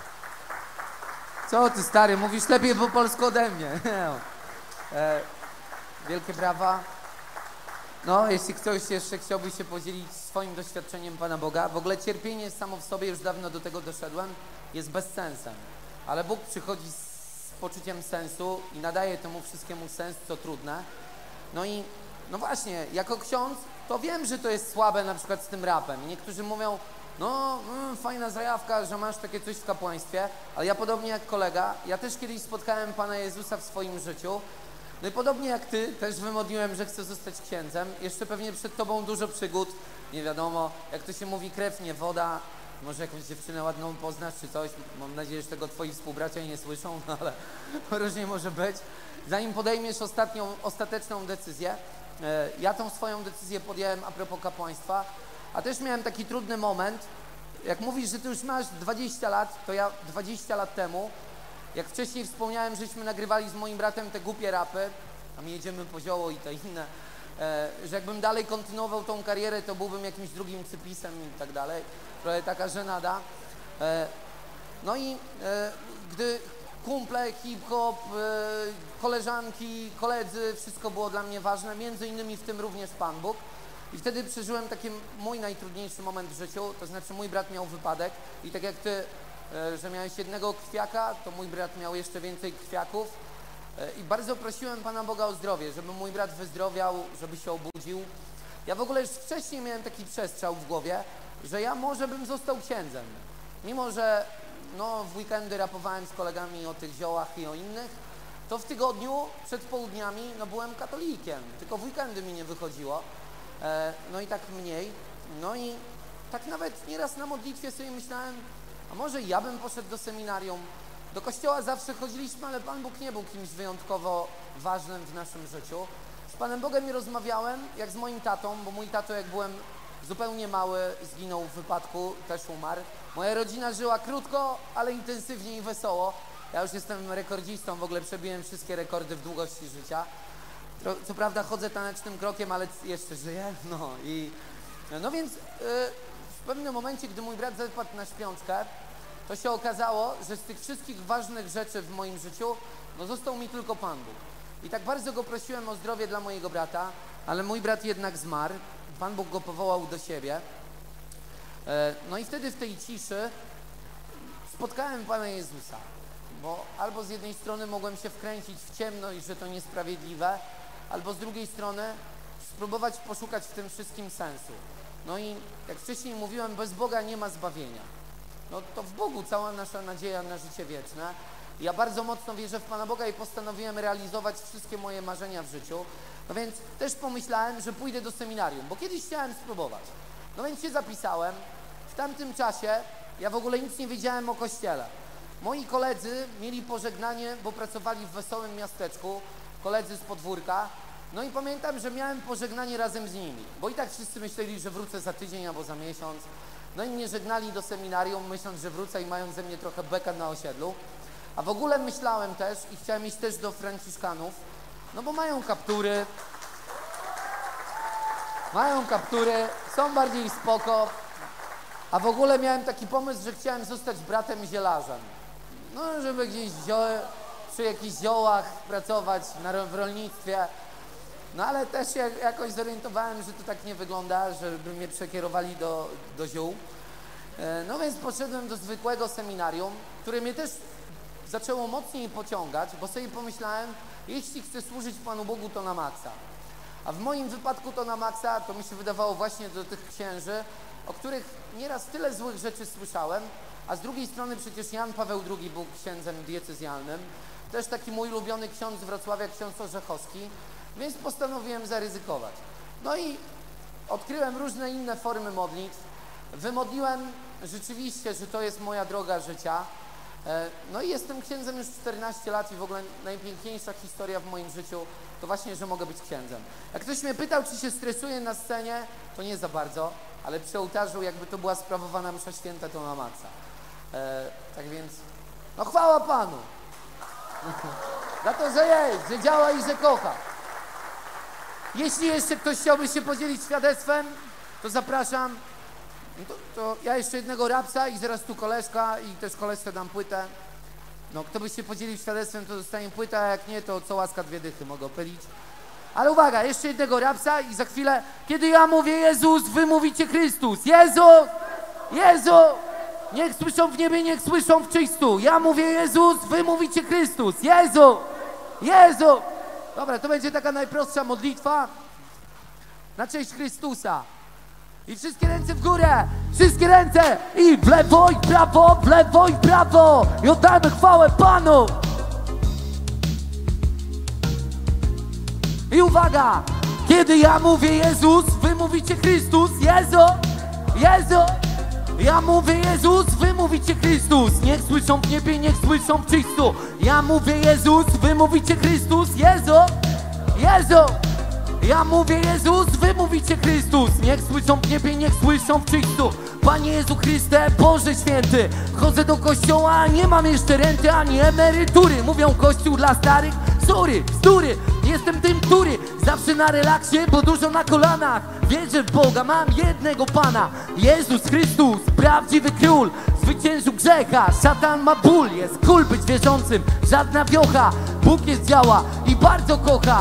Co ty, stary, mówisz lepiej po polsku ode mnie. e, wielkie brawa. No, jeśli ktoś jeszcze chciałby się podzielić swoim doświadczeniem Pana Boga, w ogóle cierpienie samo w sobie, już dawno do tego doszedłem, jest bezsensem. Ale Bóg przychodzi z poczuciem sensu i nadaje temu wszystkiemu sens, co trudne. No i, no właśnie, jako ksiądz, to wiem, że to jest słabe na przykład z tym rapem. I niektórzy mówią, no, mm, fajna zajawka, że masz takie coś w kapłaństwie, ale ja podobnie jak kolega, ja też kiedyś spotkałem Pana Jezusa w swoim życiu, no i podobnie jak ty, też wymodliłem, że chcę zostać księdzem, jeszcze pewnie przed tobą dużo przygód, nie wiadomo, jak to się mówi, krew, nie woda, może jakąś dziewczynę ładną poznasz czy coś, mam nadzieję, że tego twoi współbracia nie słyszą, no ale różnie może być. Zanim podejmiesz ostatnią, ostateczną decyzję, e, ja tą swoją decyzję podjąłem a propos kapłaństwa, a też miałem taki trudny moment. Jak mówisz, że ty już masz dwadzieścia lat, to ja dwadzieścia lat temu, jak wcześniej wspomniałem, żeśmy nagrywali z moim bratem te głupie rapy, a my jedziemy po zioło i te inne, e, że jakbym dalej kontynuował tą karierę, to byłbym jakimś drugim cypisem i tak dalej. Trochę taka żenada. E, no i e, gdy kumple, hip-hop, e, koleżanki, koledzy, wszystko było dla mnie ważne, między innymi w tym również Pan Bóg. I wtedy przeżyłem taki mój najtrudniejszy moment w życiu, to znaczy mój brat miał wypadek i tak jak ty, e, że miałeś jednego krwiaka, to mój brat miał jeszcze więcej krwiaków e, i bardzo prosiłem Pana Boga o zdrowie, żeby mój brat wyzdrowiał, żeby się obudził. Ja w ogóle już wcześniej miałem taki przestrzał w głowie, że ja może bym został księdzem. Mimo, że no, w weekendy rapowałem z kolegami o tych ziołach i o innych, to w tygodniu przed południami no, byłem katolikiem, tylko w weekendy mi nie wychodziło. No i tak mniej. No i tak nawet nieraz na modlitwie sobie myślałem, a może ja bym poszedł do seminarium. Do kościoła zawsze chodziliśmy, ale Pan Bóg nie był kimś wyjątkowo ważnym w naszym życiu. Z Panem Bogiem rozmawiałem, jak z moim tatą, bo mój tato, jak byłem zupełnie mały, zginął w wypadku, też umarł. Moja rodzina żyła krótko, ale intensywnie i wesoło. Ja już jestem rekordzistą, w ogóle przebiłem wszystkie rekordy w długości życia. Co prawda chodzę tanecznym krokiem, ale jeszcze żyję, no i... No więc yy, w pewnym momencie, gdy mój brat zapadł na śpiączkę, to się okazało, że z tych wszystkich ważnych rzeczy w moim życiu, no został mi tylko Pan Bóg. I tak bardzo go prosiłem o zdrowie dla mojego brata, ale mój brat jednak zmarł, Pan Bóg go powołał do siebie. Yy, no i wtedy w tej ciszy spotkałem Pana Jezusa. bo albo z jednej strony mogłem się wkręcić w ciemność, że to niesprawiedliwe, albo z drugiej strony spróbować poszukać w tym wszystkim sensu. No i jak wcześniej mówiłem, bez Boga nie ma zbawienia. No to w Bogu cała nasza nadzieja na życie wieczne. Ja bardzo mocno wierzę w Pana Boga i postanowiłem realizować wszystkie moje marzenia w życiu. No więc też pomyślałem, że pójdę do seminarium, bo kiedyś chciałem spróbować. No więc się zapisałem. W tamtym czasie ja w ogóle nic nie wiedziałem o Kościele. Moi koledzy mieli pożegnanie, bo pracowali w wesołym miasteczku, koledzy z podwórka. No i pamiętam, że miałem pożegnanie razem z nimi, bo i tak wszyscy myśleli, że wrócę za tydzień albo za miesiąc. No i mnie żegnali do seminarium, myśląc, że wrócę i mając ze mnie trochę beka na osiedlu. A w ogóle myślałem też i chciałem iść też do Franciszkanów, no bo mają kaptury, mają kaptury, są bardziej spoko. A w ogóle miałem taki pomysł, że chciałem zostać bratem zielarzem. No, żeby gdzieś zio- przy jakichś ziołach pracować na, w rolnictwie. No ale też się jakoś zorientowałem, że to tak nie wygląda, żeby mnie przekierowali do, do ziół. E, no więc poszedłem do zwykłego seminarium, które mnie też zaczęło mocniej pociągać, bo sobie pomyślałem, jeśli chcę służyć Panu Bogu, to na maksa. A w moim wypadku to na maksa, to mi się wydawało właśnie do tych księży, o których nieraz tyle złych rzeczy słyszałem, a z drugiej strony przecież Jan Paweł drugi był księdzem diecezjalnym, też taki mój ulubiony ksiądz z Wrocławia, ksiądz Orzechowski, więc postanowiłem zaryzykować. No i odkryłem różne inne formy modlitw, wymodliłem rzeczywiście, że to jest moja droga życia. No i jestem księdzem już czternaście lat i w ogóle najpiękniejsza historia w moim życiu to właśnie, że mogę być księdzem. Jak ktoś mnie pytał, czy się stresuję na scenie, to nie za bardzo, ale przy ołtarzu, jakby to była sprawowana msza święta, to na maksa. E, tak więc, no chwała Panu za to, że jest, że działa i że kocha. Jeśli jeszcze ktoś chciałby się podzielić świadectwem, to zapraszam. No to, to ja jeszcze jednego rapsa i zaraz tu koleżka i też koleżce dam płytę. No, kto by się podzielił świadectwem, to dostanie płytę, a jak nie, to co łaska dwie dychy mogę pylić. Ale uwaga, jeszcze jednego rapsa i za chwilę, kiedy ja mówię Jezus, wy mówicie Chrystus. Jezus! Jezus! Niech słyszą w niebie, niech słyszą w czystu. Ja mówię Jezus, wy mówicie Chrystus. Jezu! Jezu! Dobra, to będzie taka najprostsza modlitwa na cześć Chrystusa. I wszystkie ręce w górę, wszystkie ręce i w lewo i w prawo, w lewo i w prawo. I oddajmy chwałę Panu. I uwaga, kiedy ja mówię Jezus, wy mówicie Chrystus. Jezu, Jezu. Ja mówię Jezus, wy mówicie Chrystus. Niech słyszą w niebie, niech słyszą w czystu. Ja mówię Jezus, wy mówicie Chrystus. Jezu, Jezu. Ja mówię Jezus, wy mówicie Chrystus. Niech słyszą w niebie, niech słyszą w czystu. Panie Jezu Chryste, Boże Święty, chodzę do kościoła, nie mam jeszcze renty ani emerytury. Mówią kościół dla starych, sorry, bzdury. Jestem tym, który zawsze na relaksie, bo dużo na kolanach. Wierzę w Boga, mam jednego Pana, Jezus Chrystus, prawdziwy król. Zwyciężył grzecha, szatan ma ból. Jest cool być wierzącym, żadna wiocha. Bóg jest działa i bardzo kocha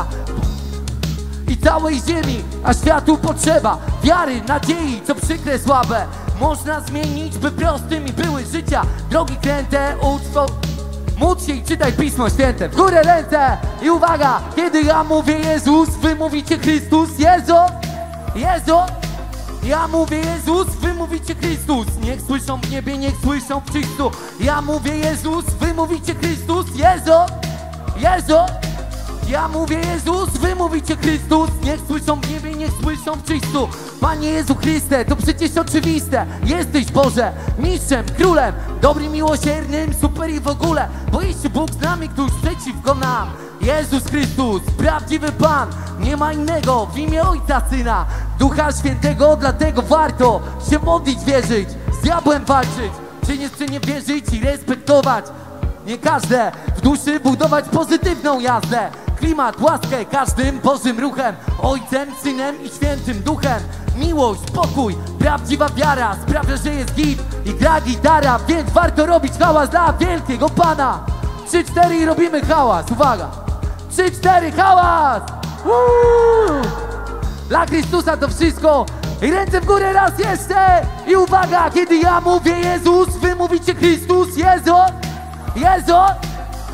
i całej ziemi, a światu potrzeba wiary, nadziei, co przykre, słabe można zmienić, by prostymi były życia drogi kręte. Uczwo, módl się i czytaj Pismo Święte. W górę ręce i uwaga, kiedy ja mówię Jezus, wy mówicie Chrystus. Jezu, Jezu. Ja mówię Jezus, wy mówicie Chrystus. Niech słyszą w niebie, niech słyszą w czystu. Ja mówię Jezus, wy mówicie Chrystus. Jezu, Jezu. Ja mówię Jezus, wy mówicie Chrystus. Niech słyszą w niebie, niech słyszą w czystu. Panie Jezu Chryste, to przecież oczywiste. Jesteś Boże, mistrzem, królem, dobrym, miłosiernym, super i w ogóle. Bo jeśli Bóg z nami, któż przeciwko nam. Jezus Chrystus, prawdziwy Pan, nie ma innego, w imię Ojca, Syna, Ducha Świętego. Dlatego warto się modlić, wierzyć, z diabłem walczyć, czy nie wierzyć i respektować nie każde, w duszy budować pozytywną jazdę. Klimat, łaskę każdym Bożym ruchem, Ojcem, Synem i Świętym Duchem. Miłość, spokój, prawdziwa wiara sprawia, że jest git i gra gitara. Więc warto robić hałas dla wielkiego Pana. Trzy, cztery i robimy hałas, uwaga. Trzy, cztery, hałas! Uuu! Dla Chrystusa to wszystko. I ręce w górę raz jeszcze. I uwaga, kiedy ja mówię Jezus, wy mówicie Chrystus. Jezu, Jezu.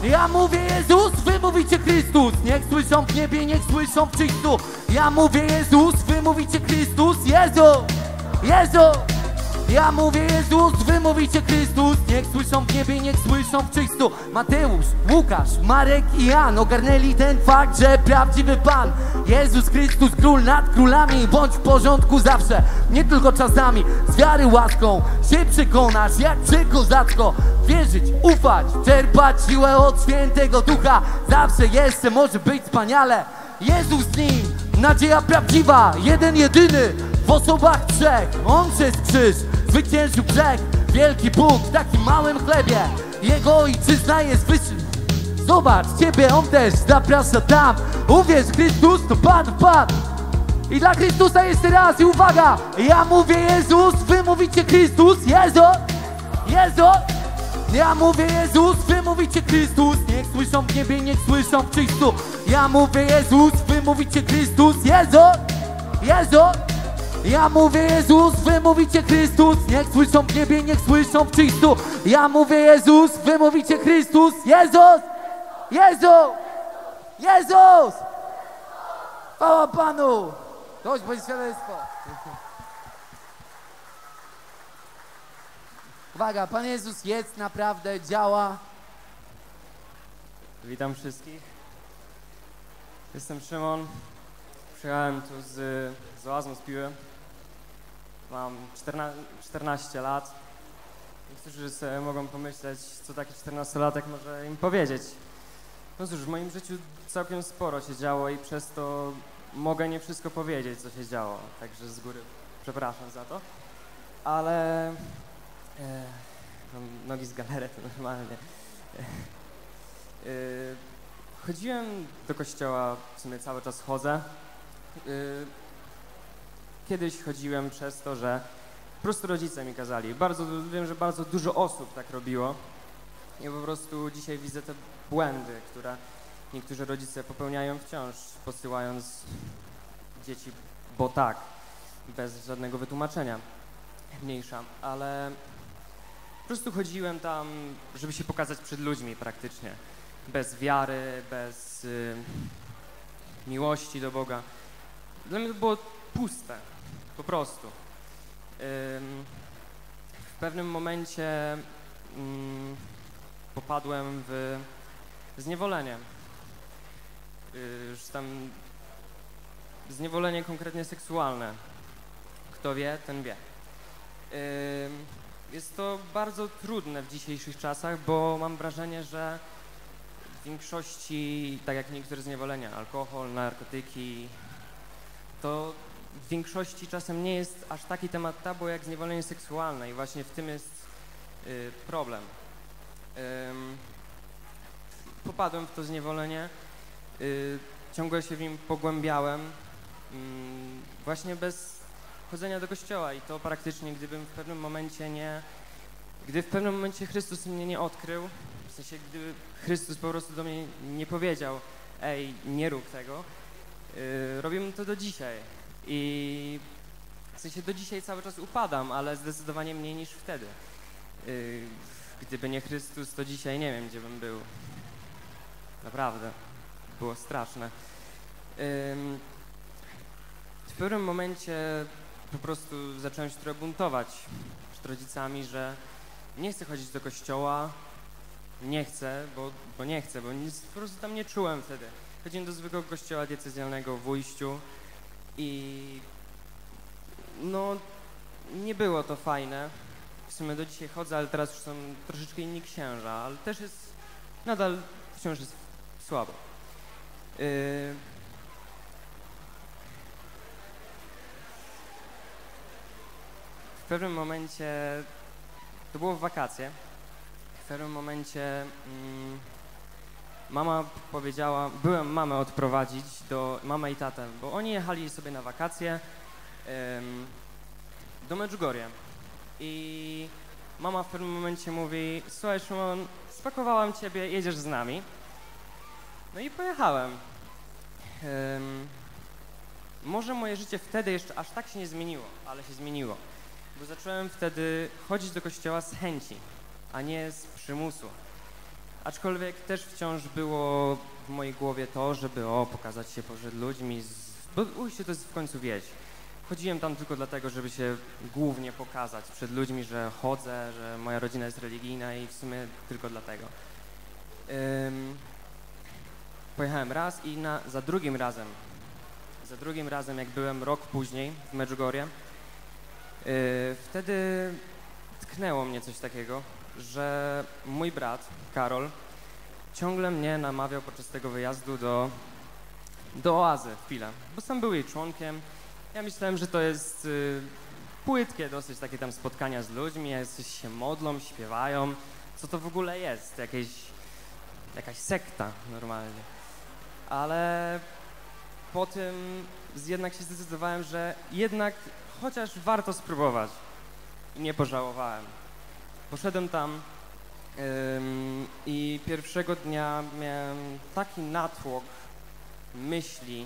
Ja mówię Jezus, wy mówicie Chrystus. Niech słyszą w niebie, niech słyszą w czystu. Ja mówię Jezus, wy mówicie Chrystus. Jezu, Jezu. Ja mówię Jezus, wy mówicie Chrystus. Niech słyszą w niebie, niech słyszą w czystu. Mateusz, Łukasz, Marek i Jan ogarnęli ten fakt, że prawdziwy Pan Jezus Chrystus, król nad królami. Bądź w porządku zawsze, nie tylko czasami. Z wiary łaską się przekonasz, jak przekozacko. Wierzyć, ufać, czerpać siłę od świętego Ducha. Zawsze jeszcze może być wspaniale. Jezus z nim, nadzieja prawdziwa, jeden jedyny w osobach trzech. On przez krzyż zwyciężył grzech. Wielki Bóg w takim małym chlebie. Jego ojczyzna jest wyższy. Zobacz, ciebie on też zaprasza tam. Uwierz, Chrystus to Pan, Pan. I dla Chrystusa jeszcze raz i uwaga. Ja mówię Jezus, wy mówicie Chrystus. Jezus, Jezus. Ja mówię Jezus, wy mówicie Chrystus. Niech słyszą w niebie, niech słyszą w czystu. Ja mówię Jezus, wy mówicie Chrystus. Jezus, Jezus. Ja mówię Jezus, wy mówicie Chrystus. Niech słyszą w niebie, niech słyszą w czystu. Ja mówię Jezus, wy mówicie Chrystus. Jezus, Jezus, Jezus. Chwała Panu. Chodź, bądź świadectwo. Uwaga, Pan Jezus jest, naprawdę działa. Witam wszystkich. Jestem Szymon. Przyjechałem tu z, z Oazmu z Piły. Mam czternaście lat. Niektórzy sobie mogą pomyśleć, co taki czternastolatek może im powiedzieć. No cóż, w moim życiu całkiem sporo się działo i przez to mogę nie wszystko powiedzieć, co się działo. Także z góry przepraszam za to. Ale... E, mam nogi z galaretu normalnie. E, chodziłem do kościoła, w sumie cały czas chodzę. E, kiedyś chodziłem przez to, że po prostu rodzice mi kazali. Bardzo, wiem, że bardzo dużo osób tak robiło. I po prostu dzisiaj widzę te błędy, które niektórzy rodzice popełniają wciąż, posyłając dzieci, bo tak, bez żadnego wytłumaczenia. Mniejsza, ale po prostu chodziłem tam, żeby się pokazać przed ludźmi praktycznie. Bez wiary, bez y, miłości do Boga. Dla mnie to było puste, po prostu. Ym, w pewnym momencie ym, popadłem w zniewolenie. Y, już tam zniewolenie konkretnie seksualne. Kto wie, ten wie. Jest to bardzo trudne w dzisiejszych czasach, bo mam wrażenie, że w większości, tak jak niektóre zniewolenia, alkohol, narkotyki, to w większości czasem nie jest aż taki temat tabu jak zniewolenie seksualne i właśnie w tym jest y, problem. Ym, popadłem w to zniewolenie, y, ciągle się w nim pogłębiałem, y, właśnie bez chodzenia do kościoła i to praktycznie, gdybym w pewnym momencie nie, gdy w pewnym momencie Chrystus mnie nie odkrył, w sensie gdyby Chrystus po prostu do mnie nie powiedział, ej, nie rób tego, yy, robię to do dzisiaj i w sensie do dzisiaj cały czas upadam, ale zdecydowanie mniej niż wtedy. Yy, gdyby nie Chrystus, to dzisiaj nie wiem, gdzie bym był. Naprawdę, było straszne. Yy, w pewnym momencie po prostu zacząłem się trochę buntować przed rodzicami, że nie chcę chodzić do kościoła, nie chcę, bo, bo nie chcę, bo nic, po prostu tam nie czułem wtedy. Chodziłem do zwykłego kościoła diecezjalnego w Ujściu i no nie było to fajne. W sumie do dzisiaj chodzę, ale teraz już są troszeczkę inni księża, ale też jest, nadal wciąż jest słabo. Yy, W pewnym momencie, to było w wakacje, w pewnym momencie mm, mama powiedziała, byłem mamę odprowadzić do, mamę i tatę, bo oni jechali sobie na wakacje ym, do Medjugorje i mama w pewnym momencie mówi, słuchaj Szymon, spakowałam ciebie, jedziesz z nami. No i pojechałem. Ym, może moje życie wtedy jeszcze aż tak się nie zmieniło, ale się zmieniło. Bo zacząłem wtedy chodzić do kościoła z chęci, a nie z przymusu. Aczkolwiek też wciąż było w mojej głowie to, żeby o, pokazać się przed ludźmi, z, bo ujście to jest w końcu wieś. Chodziłem tam tylko dlatego, żeby się głównie pokazać przed ludźmi, że chodzę, że moja rodzina jest religijna i w sumie tylko dlatego. Ym, pojechałem raz i na, za drugim razem, za drugim razem jak byłem rok później w Medjugorje, yy, wtedy tknęło mnie coś takiego, że mój brat, Karol, ciągle mnie namawiał podczas tego wyjazdu do, do oazy w Pile, bo sam był jej członkiem. Ja myślałem, że to jest y, płytkie dosyć takie tam spotkania z ludźmi, jacyś się modlą, śpiewają. Co to w ogóle jest? Jakieś, jakaś sekta normalnie. Ale po tym jednak się zdecydowałem, że jednak chociaż warto spróbować. I nie pożałowałem. Poszedłem tam ym, i pierwszego dnia miałem taki natłok myśli,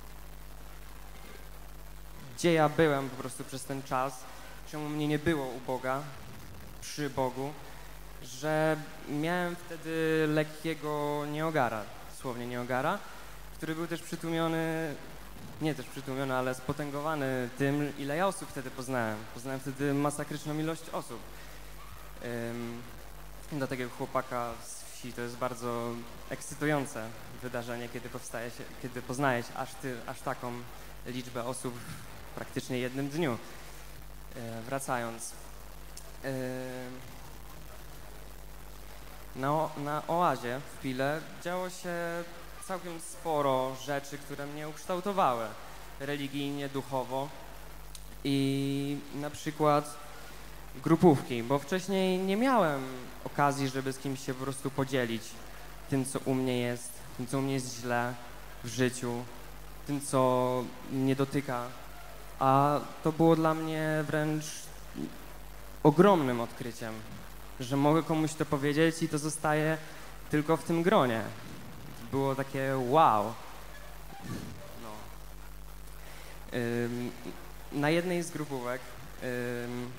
gdzie ja byłem po prostu przez ten czas, czemu mnie nie było u Boga, przy Bogu, że miałem wtedy lekkiego nieogara, dosłownie nieogara, który był też przytłumiony, nie też przytłumiony, ale spotęgowany tym, ile ja osób wtedy poznałem. Poznałem wtedy masakryczną ilość osób. Ym, dla takiego chłopaka z wsi to jest bardzo ekscytujące wydarzenie, kiedy powstaje się, kiedy poznaje się aż, ty, aż taką liczbę osób w praktycznie jednym dniu. Yy, wracając. Yy, na, na oazie w Pile działo się całkiem sporo rzeczy, które mnie ukształtowały religijnie, duchowo i na przykład grupówki, bo wcześniej nie miałem okazji, żeby z kimś się po prostu podzielić tym, co u mnie jest, tym, co u mnie jest źle w życiu, tym, co mnie dotyka, a to było dla mnie wręcz ogromnym odkryciem, że mogę komuś to powiedzieć i to zostaje tylko w tym gronie. Było takie wow. No. Ym, na jednej z grupówek ym,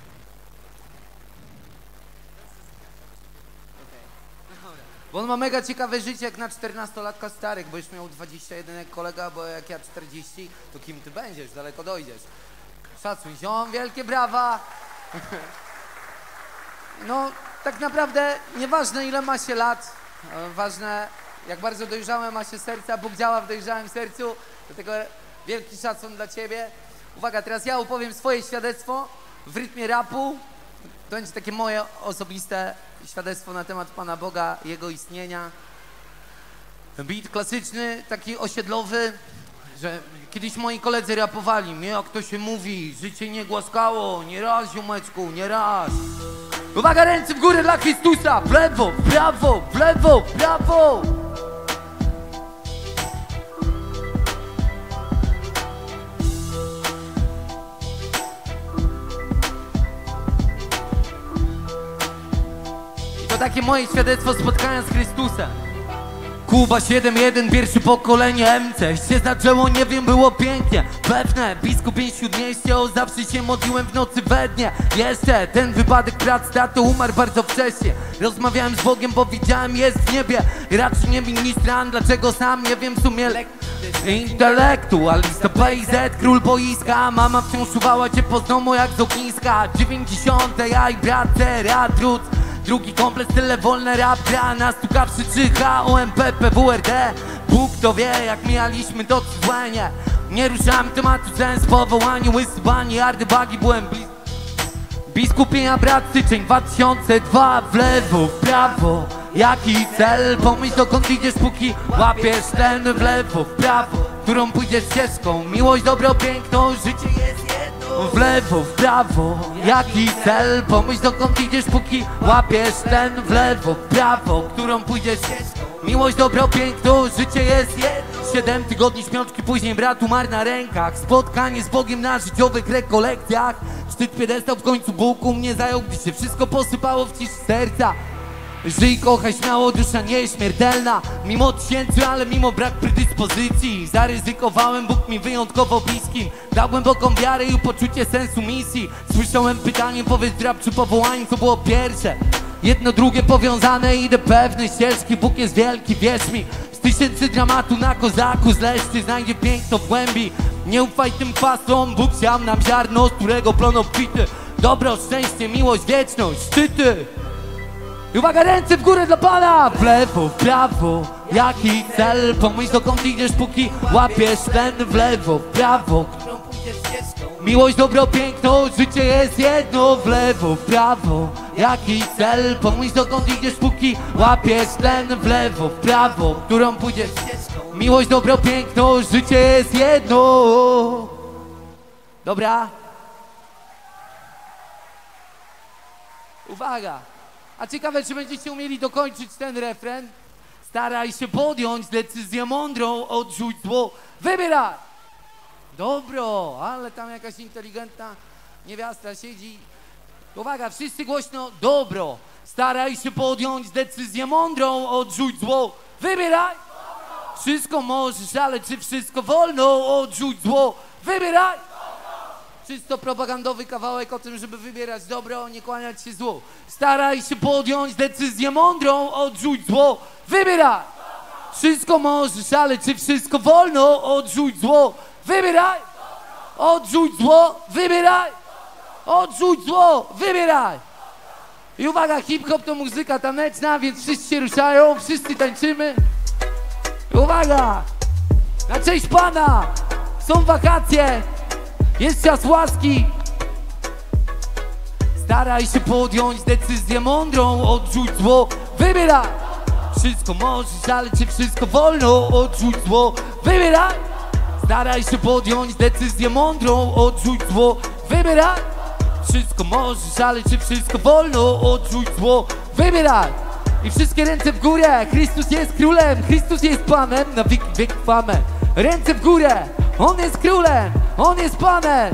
Bo on ma mega ciekawe życie jak na czternastolatka starych, bo już miał dwadzieścia jeden jak kolega, bo jak ja czterdzieści, to kim ty będziesz? Daleko dojdziesz. Szacuj ziom, wielkie brawa. No, tak naprawdę nieważne ile ma się lat, ważne jak bardzo dojrzałe ma się serca, Bóg działa w dojrzałym sercu, dlatego wielki szacun dla ciebie. Uwaga, teraz ja opowiem swoje świadectwo w rytmie rapu. To będzie takie moje osobiste świadectwo na temat Pana Boga, Jego istnienia. Beat klasyczny, taki osiedlowy, że kiedyś moi koledzy rapowali mnie, jak to się mówi, życie nie głaskało, nie raz, ziomeczku, nie raz. Uwaga, ręce w górę dla Chrystusa, w lewo, w prawo, w lewo, w prawo. To takie moje świadectwo spotkania z Chrystusem. Kuba siedem jeden, pierwsze pokolenie M C. Się zaczęło, nie wiem, było pięknie. Pewne, biskup pięć śródmieście, o zawsze się modliłem w nocy we dnie. Jeszcze ten wypadek prac, tato umarł bardzo wcześnie. Rozmawiałem z Bogiem, bo widziałem, jest w niebie. Raczej nie ministra, dlaczego sam nie wiem w sumie. Intelektualista P I Z, król boiska. Mama wciąż czuwała cię po domu jak z ogniska. dziewięćdziesiąte, ja i brat Radruc. Drugi komplet, tyle wolne rap gra. Nastukawszy trzy H, O M P, P W R D. Bóg to wie, jak mijaliśmy to złenie. Nie ruszałem tematu sens, powołanie łysy bani, ardy bagi, byłem blisko. Biskupienia brat, styczeń dwa tysiące dwa. W lewo, w prawo, jaki cel? Pomyśl dokąd idziesz, póki łapiesz ten. W lewo, w prawo, którą pójdziesz ścieżką. Miłość, dobro, piękno, życie jest jedno. W lewo, w prawo, jaki cel? Pomyśl dokąd idziesz, póki łapiesz ten. W lewo, w prawo, którą pójdziesz ścieżką. Miłość, dobro, piękno, życie jest jedno. Siedem tygodni śpiączki, później brat umarł na rękach. Spotkanie z Bogiem na życiowych rekolekcjach. Szczyt piedestał, w końcu Bóg u mnie zajął, gdy się wszystko posypało w ciszy serca. Żyj, kochaj śmiało, dusza nieśmiertelna. Mimo tysięcy, ale mimo brak predyspozycji. Zaryzykowałem, Bóg mi wyjątkowo bliskim. Dał głęboką wiarę i poczucie sensu misji. Słyszałem pytanie, powiedz rap czy powołanie, co było pierwsze. jedno drugie powiązane, idę pewne ścieżki, Bóg jest wielki, wierz mi. Z tysięcy dramatu na kozaku, zleszczy znajdzie piękno w głębi. Nie ufaj tym kwasom, Bóg siał nam ziarno, z którego plon obfity. Dobro, szczęście, miłość, wieczność, szczyty. I uwaga, ręce w górę dla Pana! W lewo, w prawo, jaki cel? Pomyśl dokąd idziesz, póki łapiesz ten. W lewo, w prawo, którą pójdziesz ścieżką. Miłość, dobro, piękno, życie jest jedno. W lewo, w prawo, jaki cel? Pomyśl dokąd idziesz, póki łapiesz ten. W lewo, w prawo, którą pójdziesz ścieżką. Miłość, dobro, piękno, życie jest jedno. Dobra? Uwaga! A ciekawe, czy będziecie umieli dokończyć ten refren? Staraj się podjąć decyzję mądrą, odrzuć zło, wybieraj! Dobro, ale tam jakaś inteligentna niewiasta siedzi. Uwaga, wszyscy głośno, dobro! Staraj się podjąć decyzję mądrą, odrzuć zło, wybieraj! Wszystko możesz, ale czy wszystko wolno, odrzuć zło, wybieraj! Czysto propagandowy kawałek o tym, żeby wybierać dobro, nie kłaniać się złu. Staraj się podjąć decyzję mądrą, odrzuć zło, wybieraj! Wszystko możesz, ale czy wszystko wolno, odrzuć zło, wybieraj! Odrzuć zło, wybieraj! Odrzuć zło, wybieraj! I uwaga, hip-hop to muzyka taneczna, więc wszyscy się ruszają, wszyscy tańczymy. I uwaga! Na cześć Pana! Są wakacje! Jest czas łaski. Staraj się podjąć decyzję mądrą, odrzuć zło, wybieraj! Wszystko możesz, ale czy wszystko wolno, odrzuć zło, wybieraj! Staraj się podjąć decyzję mądrą, odrzuć zło, wybieraj! Wszystko możesz, ale czy wszystko wolno, odrzuć zło, wybieraj! I wszystkie ręce w górę, Chrystus jest królem, Chrystus jest Panem, na wieki wiek chwamę. Ręce w górę, On jest królem, On jest Panem.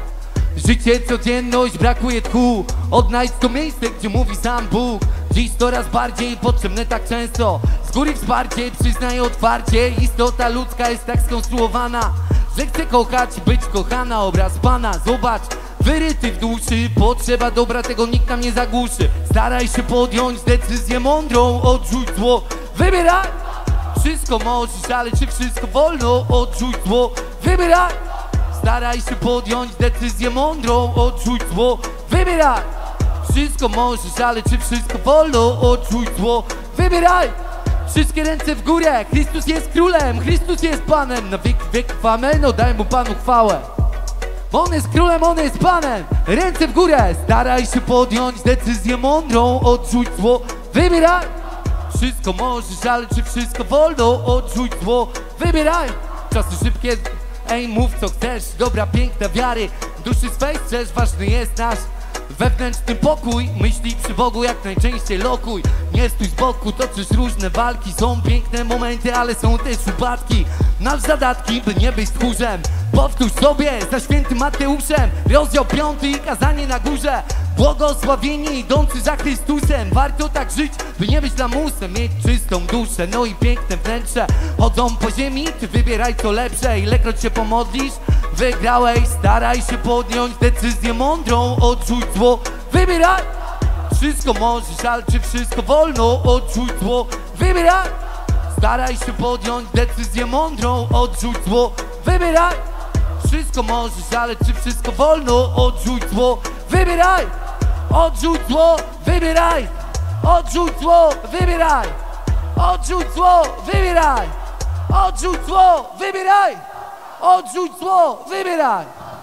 Życie, codzienność, brakuje tchu. Odnajdź to miejsce, gdzie mówi sam Bóg. Dziś coraz bardziej potrzebne tak często. Z góry wsparcie, przyznaj otwarcie. Istota ludzka jest tak skonstruowana, że chce kochać, być kochana. Obraz Pana, zobacz, wyryty w duszy. Potrzeba dobra, tego nikt nam nie zagłuszy. Staraj się podjąć decyzję mądrą, odrzuć zło, wybieraj! Wszystko możesz, ale czy wszystko wolno, odrzuć zło, wybieraj! Staraj się podjąć decyzję mądrą, odrzuć zło, wybieraj! Wszystko możesz, ale czy wszystko wolno, odrzuć zło, wybieraj! Wszystkie ręce w górę, Chrystus jest królem, Chrystus jest Panem, na wieki wiek chwamę, no daj Mu Panu chwałę. Bo On jest królem, On jest Panem, ręce w górę, staraj się podjąć decyzję mądrą, odrzuć zło, wybieraj! Wszystko możesz, ale czy wszystko wolno, odrzuć zło, wybieraj! Czasy szybkie, ej mów co chcesz, dobra piękna wiary, duszy swej strzeż, ważny jest nasz wewnętrzny pokój. Myśli przy Bogu jak najczęściej lokuj, nie stój z boku, toczysz różne walki. Są piękne momenty, ale są też upadki. Nasz zadatki, by nie być tchórzem. Powtórz sobie za świętym Mateuszem, rozdział piąty i kazanie na górze. Błogosławieni idący za Chrystusem. Warto tak żyć, by nie być lamusem, mieć czystą duszę, no i piękne wnętrze. Chodzą po ziemi, ty wybieraj co lepsze. Ilekroć się pomodlisz, wygrałeś. Staraj się podjąć decyzję mądrą, odrzuć zło, wybieraj! Wszystko możesz, ale czy wszystko wolno, odrzuć zło, wybieraj! Staraj się podjąć decyzję mądrą, odrzuć zło, wybieraj! Wszystko możesz, ale czy wszystko wolno, odrzuć zło, wybieraj! Odrzuć zło, wybieraj! Odrzuć zło, wybieraj! Odrzuć zło, wybieraj! Odrzuć zło, wybieraj! Odrzuć zło, wybieraj!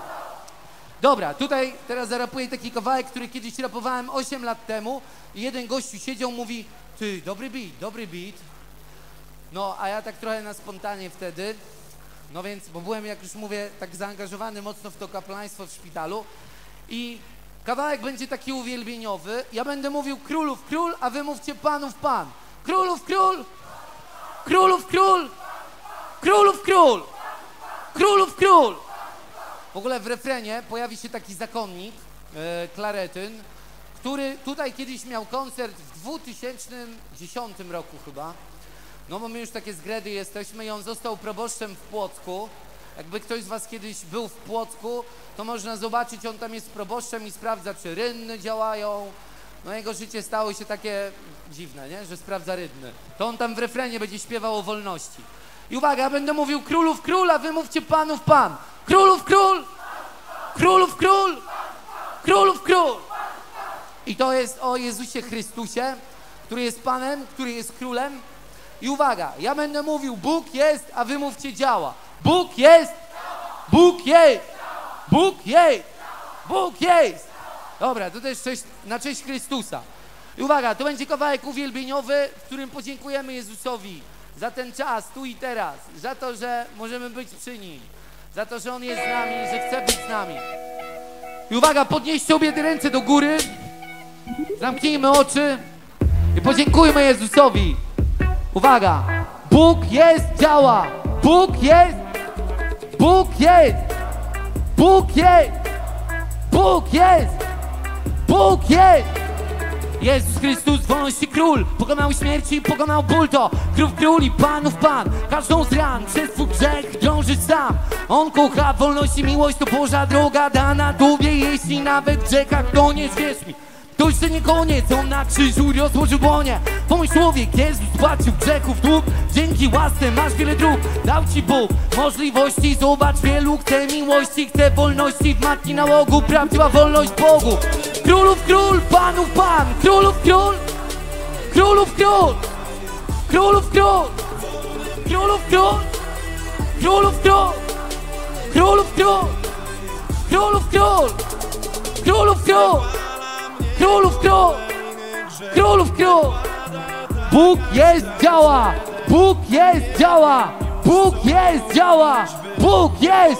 Dobra, tutaj teraz zarapuję taki kawałek, który kiedyś rapowałem osiem lat temu i jeden gościu siedział, mówi: ty, dobry beat, dobry beat. No, a ja tak trochę na spontanie wtedy, no więc, bo byłem, jak już mówię, tak zaangażowany mocno w to kaplaństwo w szpitalu i kawałek będzie taki uwielbieniowy. Ja będę mówił królów król, a wy mówcie panów pan. Królów król, królów król, królów król, królów król. W ogóle w refrenie pojawi się taki zakonnik, e, klaretyn, który tutaj kiedyś miał koncert w dwa tysiące dziesiątym roku chyba. No bo my już takie zgredy jesteśmy i on został proboszczem w Płocku. Jakby ktoś z was kiedyś był w Płocku, to można zobaczyć, on tam jest proboszczem i sprawdza, czy rynny działają, no jego życie stało się takie dziwne, nie? Że sprawdza rytmy. To on tam w refrenie będzie śpiewał o wolności. I uwaga, ja będę mówił królów król, a wy mówcie panów pan. Królów król! Królów król! Królów król! I to jest o Jezusie Chrystusie, który jest Panem, który jest Królem. I uwaga, ja będę mówił Bóg jest, a wy mówcie działa. Bóg jest! Bóg jest! Bóg jest! Bóg jest! Dobra, to też cześć, na cześć Chrystusa. I uwaga, to będzie kawałek uwielbieniowy, w którym podziękujemy Jezusowi za ten czas, tu i teraz, za to, że możemy być przy Nim, za to, że On jest z nami, że chce być z nami. I uwaga, podnieście obie ręce do góry, zamknijmy oczy i podziękujmy Jezusowi. Uwaga, Bóg jest, działa, Bóg jest, Bóg jest, Bóg jest, Bóg jest, Bóg jest. Jezus Chrystus, wolności król, pokonał śmierć i pokonał ból, to krów król i panów pan. Każdą z ran przez twój grzech drążysz sam. On kocha wolność i miłość, to Boża droga dana tobie. Jeśli nawet w grzechach toniesz, wierz mi, to jeszcze nie koniec. On na krzyżu rozłożył dłonie. Pomyśl człowiek, Jezus płacił grzechów dług. Dzięki łasce masz wiele dróg. Dał ci Bóg możliwości, zobacz, wielu chce miłości, chce wolności w matki nałogu, prawdziwa wolność Bogu. Królów król, panów pan, królów król, królów król, królów król, królów król, królów król, królów król, królów król, królów król, królów król, królów król. Bóg jest, działa, Bóg jest, działa, Bóg jest, działa, Bóg jest,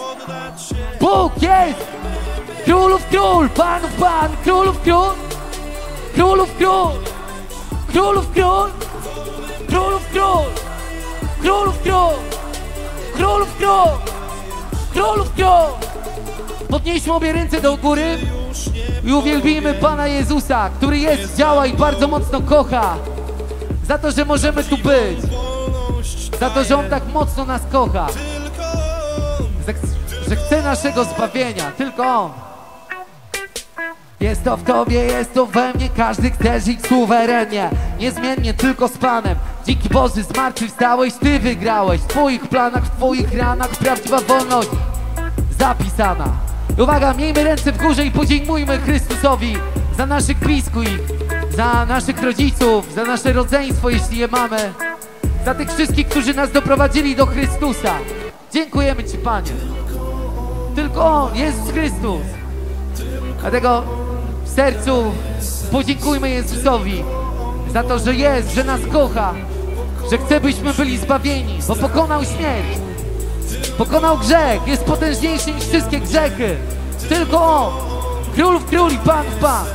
Bóg jest. Królów król, panów pan, królów król, królów król, królów król, królów król, królów król, królów król, królów król. Podnieśmy obie ręce do góry i uwielbijmy Pana Jezusa, który jest, działa i bardzo mocno kocha. Za to, że możemy tu być, za to, że On tak mocno nas kocha, że chce naszego zbawienia, tylko On. Jest to w Tobie, jest to we mnie, każdy chce żyć suwerennie, niezmiennie tylko z Panem. Dzięki Boży zmartwychwstałeś, Ty wygrałeś. W Twoich planach, w Twoich ranach prawdziwa wolność zapisana. I uwaga, miejmy ręce w górze i podziękujmy Chrystusowi za naszych bliskich, za naszych rodziców, za nasze rodzeństwo, jeśli je mamy, za tych wszystkich, którzy nas doprowadzili do Chrystusa. Dziękujemy Ci, Panie. Tylko On, Jezus Chrystus. Dlatego w sercu podziękujmy Jezusowi za to, że jest, że nas kocha, że chce, byśmy byli zbawieni, bo pokonał śmierć, pokonał grzech, jest potężniejszy niż wszystkie grzechy. Tylko On, Królów Król i Pan w Pan.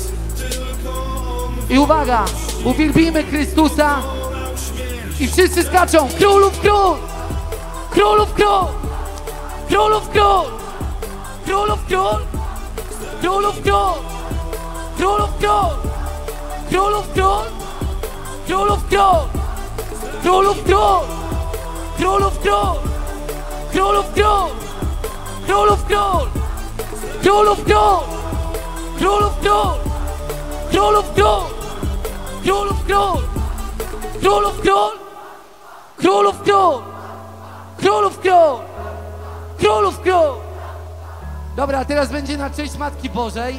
I uwaga, uwielbijmy Chrystusa i wszyscy skaczą. Królów Król, Królów Król, Królów Król, Królów Król, Królów Król, Królów Król, Królów Król, Królów Król, Królów Król, Królów Król, Królów Król, Królów Król, Królów Król, Królów Król, Królów Król, Królów Król, Królów Król, Królów Król, Królów Król, Królów Król. Dobra, a teraz będzie na cześć Matki Bożej.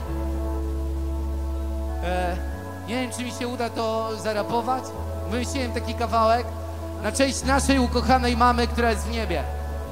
E, nie wiem, czy mi się uda to zarapować. Wymyśliłem taki kawałek na cześć naszej ukochanej mamy, która jest w niebie.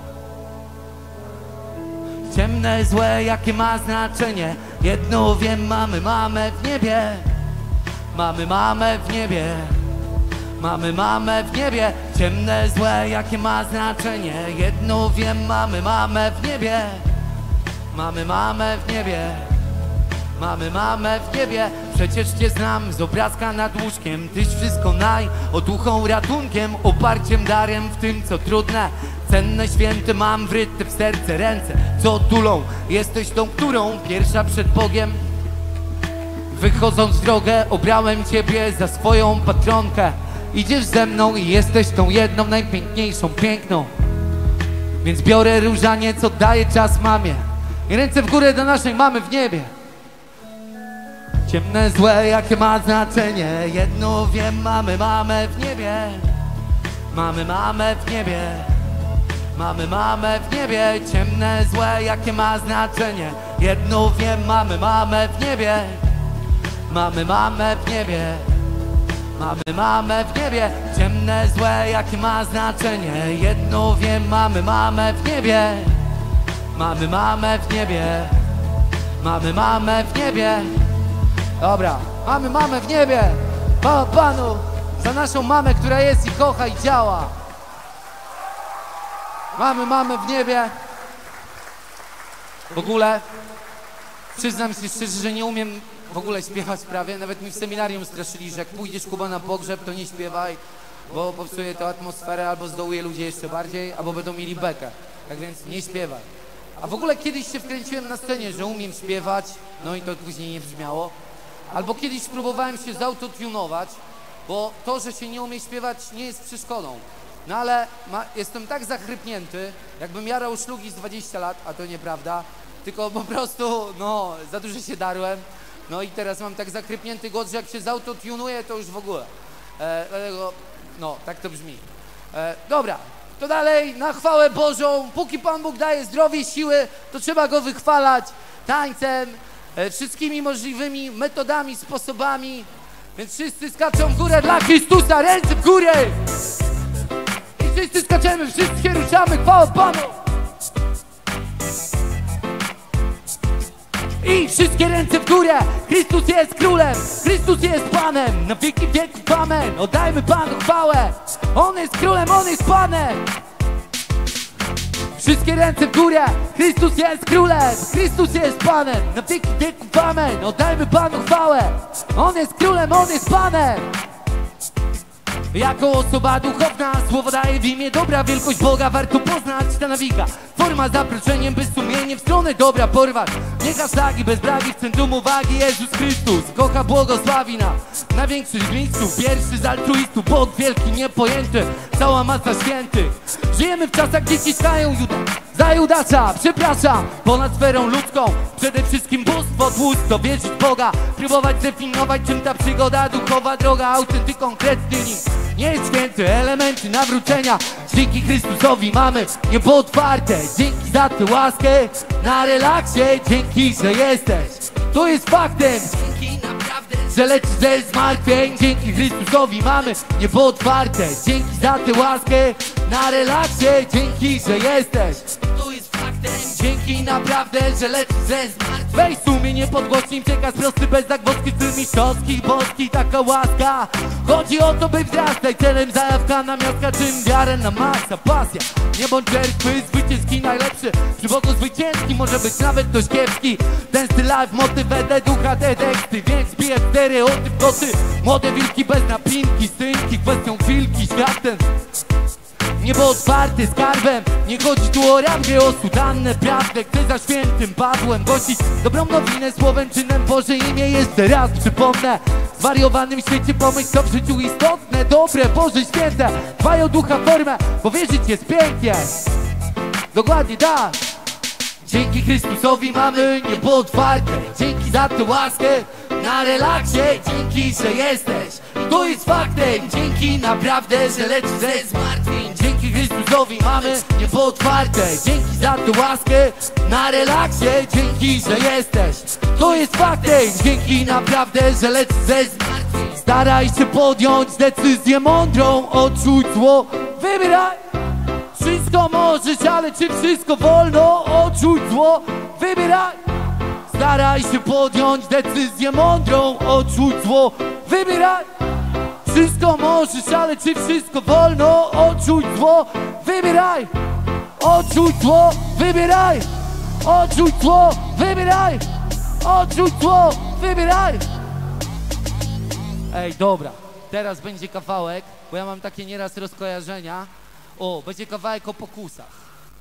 Ciemne, złe, jakie ma znaczenie, jedno wiem, mamy mamę w niebie. Mamy mamę w niebie. Mamy mamę w niebie. Ciemne, złe, jakie ma znaczenie, jedno wiem, mamy mamę w niebie. Mamy mamę w niebie. Mamy mamę w niebie. Przecież Cię znam z obrazka nad łóżkiem. Tyś wszystko naj, otuchą, ratunkiem, oparciem, darem w tym, co trudne, cenne, święte mam wryte w serce ręce, co tulą. Jesteś tą, którą pierwsza przed Bogiem, wychodząc w drogę, obrałem Ciebie za swoją patronkę. Idziesz ze mną i jesteś tą jedną, najpiękniejszą, piękną. Więc biorę różaniec, oddaję czas mamie i ręce w górę do naszej mamy w niebie. Ciemne, złe, jakie ma znaczenie. Jedno wiem, mamy mamę w niebie. Mamy mamę w niebie. Mamy mamę w niebie. Ciemne, złe, jakie ma znaczenie. Jedno wiem, mamy mamę w niebie. Mamy mamę w niebie. Mamy mamę w niebie. Ciemne, złe, jakie ma znaczenie. Jedno wiem, mamy mamę w niebie. Mamy mamę w niebie. Mamy mamę w niebie. Dobra, mamy mamę w niebie. Chwała Panu za naszą mamę, która jest i kocha i działa. Mamy mamę w niebie. W ogóle przyznam się szczerze, że nie umiem w ogóle śpiewać prawie. Nawet mi w seminarium straszyli, że jak pójdziesz, Kuba, na pogrzeb, to nie śpiewaj, bo popsuje to atmosferę, albo zdołuje ludzie jeszcze bardziej, albo będą mieli bekę. Tak więc nie śpiewaj. A w ogóle kiedyś się wkręciłem na scenie, że umiem śpiewać, no i to później nie brzmiało. Albo kiedyś próbowałem się zautotunować, bo to, że się nie umie śpiewać, nie jest przeszkodą. No ale ma, jestem tak zachrypnięty, jakbym jarał szlugi z dwudziestu lat, a to nieprawda, tylko po prostu, no, za dużo się darłem. No i teraz mam tak zakrypnięty głos, że jak się zautotunuję, to już w ogóle. E, dlatego, no, tak to brzmi. E, dobra, to dalej, na chwałę Bożą, póki Pan Bóg daje zdrowie, siły, to trzeba Go wychwalać tańcem, e, wszystkimi możliwymi metodami, sposobami. Więc wszyscy skaczą w górę dla Chrystusa, ręce w górę! I wszyscy skaczemy, wszyscy się ruszamy, chwała Panu! I wszystkie ręce w górę! Chrystus jest królem! Chrystus jest Panem! Na wieki wieków amen! Oddajmy Panu chwałę! On jest królem, On jest Panem! Wszystkie ręce w górę! Chrystus jest królem! Chrystus jest Panem! Na wieki wieków amen! Oddajmy Panu chwałę! On jest królem, On jest Panem! Jako osoba duchowna słowo daje w imię dobra. Wielkość Boga warto poznać ta nawika. Forma zaproszeniem, by sumienie w stronę dobra porwać. Nie hashtagi bez bragi, w centrum uwagi Jezus Chrystus kocha, błogosławi nas. Największy z miejsców, pierwszy z altruistów, Bóg wielki, niepojęty, cała masa świętych. Żyjemy w czasach, gdzie ciskają Juda za Judasza, przepraszam, ponad sferą ludzką. Przede wszystkim bóstwo, tłusto, wierzyć w Boga. Próbować zdefiniować, czym ta przygoda, duchowa droga, autentyk, konkretny nikt. Nie jest święty, elementy nawrócenia. Dzięki Chrystusowi mamy niebo otwarte. Dzięki za tę łaskę na relaksie. Dzięki, że jesteś, to jest faktem. Dzięki naprawdę, że lecisz ze zmartwień. Dzięki Chrystusowi mamy niebo otwarte. Dzięki za tę łaskę na relaksie. Dzięki, że jesteś, to jest faktem. Dzięki naprawdę, że lecisz ze zmartwień. Weź sumienie pod głośnym, przekaz prosty, bez zagwozdki, styl mistrzowski, boski, taka łaska. Chodzi o to, by wzrastać, celem zajawka na miastka, czym wiarę na maksa, pasja. Nie bądź czerstwy, zwycięski najlepszy. Przy boku zwycięski może być nawet ktoś kiepski. Ten styl life, motywę, ducha, te teksty. Więc bije stereotyp, koty. Młode wilki bez napinki, stynki, kwestią chwilki, światem. Niebo otwarte skarbem. Nie chodzi tu o rangę, o sutannę, prawdę. Chcę za świętym Pawłem głosić dobrą nowinę słowem, czynem. Boże imię jeszcze raz przypomnę. W zwariowanym świecie pomyśl, co w życiu istotne, dobre, Boże święte. Dbaj o ducha formę, bo wierzyć jest pięknie. Dokładnie tak. Dzięki Chrystusowi mamy niebo otwarte. Dzięki za tę łaskę na relaksie. Dzięki, że jesteś, to jest faktem. Dzięki naprawdę, że lecisz ze zmartwień. Dzięki Chrystusowi mamy niebo otwarte. Dzięki za tę łaskę na relaksie. Dzięki, że jesteś, to jest faktem. Dzięki naprawdę, że lecisz ze zmartwień. Staraj się podjąć decyzję mądrą. Odrzuć zło, wybieraj. Wszystko możesz, ale czy wszystko wolno? Odrzuć zło, wybieraj. Staraj się podjąć decyzję mądrą. Odrzuć zło, wybieraj. Wszystko możesz, ale czy wszystko wolno? Odrzuć zło, wybieraj. Odrzuć zło, wybieraj. Odrzuć zło, wybieraj. Odrzuć zło, wybieraj. Ej, dobra, teraz będzie kawałek, bo ja mam takie nieraz rozkojarzenia. O, będzie kawałek o pokusach.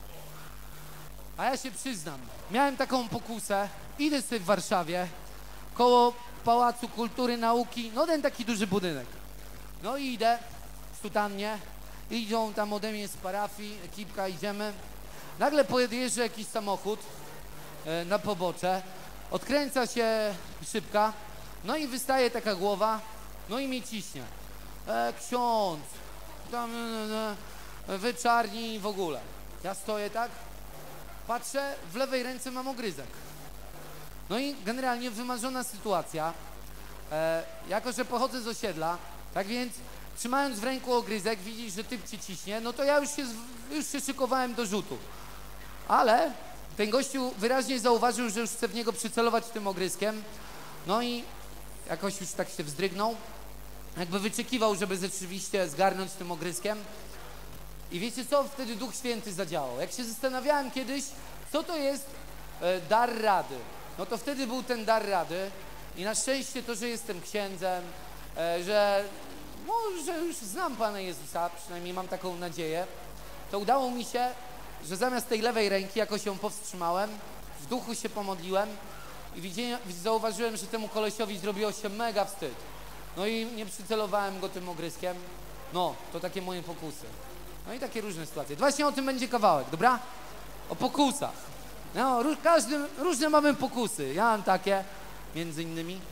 A ja się przyznam, miałem taką pokusę, idę sobie w Warszawie, koło Pałacu Kultury, Nauki, no ten taki duży budynek. No i idę w sutannie, idą tam ode mnie z parafii, ekipka, idziemy. Nagle podjeżdża jakiś samochód e, na pobocze, odkręca się szybka, No i wystaje taka głowa, no i mnie ciśnie. E, ksiądz, tam, e, e, wy czarni w ogóle. Ja stoję tak, patrzę, w lewej ręce mam ogryzek. No i generalnie wymarzona sytuacja. E, jako, że pochodzę z osiedla, tak więc trzymając w ręku ogryzek, widzisz, że typ cię ciśnie, no to ja już się, już się szykowałem do rzutu. Ale ten gościu wyraźnie zauważył, że już chce w niego przycelować tym ogryskiem. No i jakoś już tak się wzdrygnął. Jakby wyczekiwał, żeby rzeczywiście zgarnąć tym ogryskiem. I wiecie co? Wtedy Duch Święty zadziałał. Jak się zastanawiałem kiedyś, co to jest e, dar rady, no to wtedy był ten dar rady. I na szczęście to, że jestem księdzem, e, że, no, że już znam Pana Jezusa, przynajmniej mam taką nadzieję, to udało mi się, że zamiast tej lewej ręki jakoś ją powstrzymałem, w duchu się pomodliłem i widziałem, zauważyłem, że temu kolesiowi zrobiło się mega wstyd. No i nie przycelowałem go tym ogryskiem. No, to takie moje pokusy. No i takie różne sytuacje. Właśnie o tym będzie kawałek, dobra? O pokusach. No, ró każdy, różne mamy pokusy. Ja mam takie, między innymi.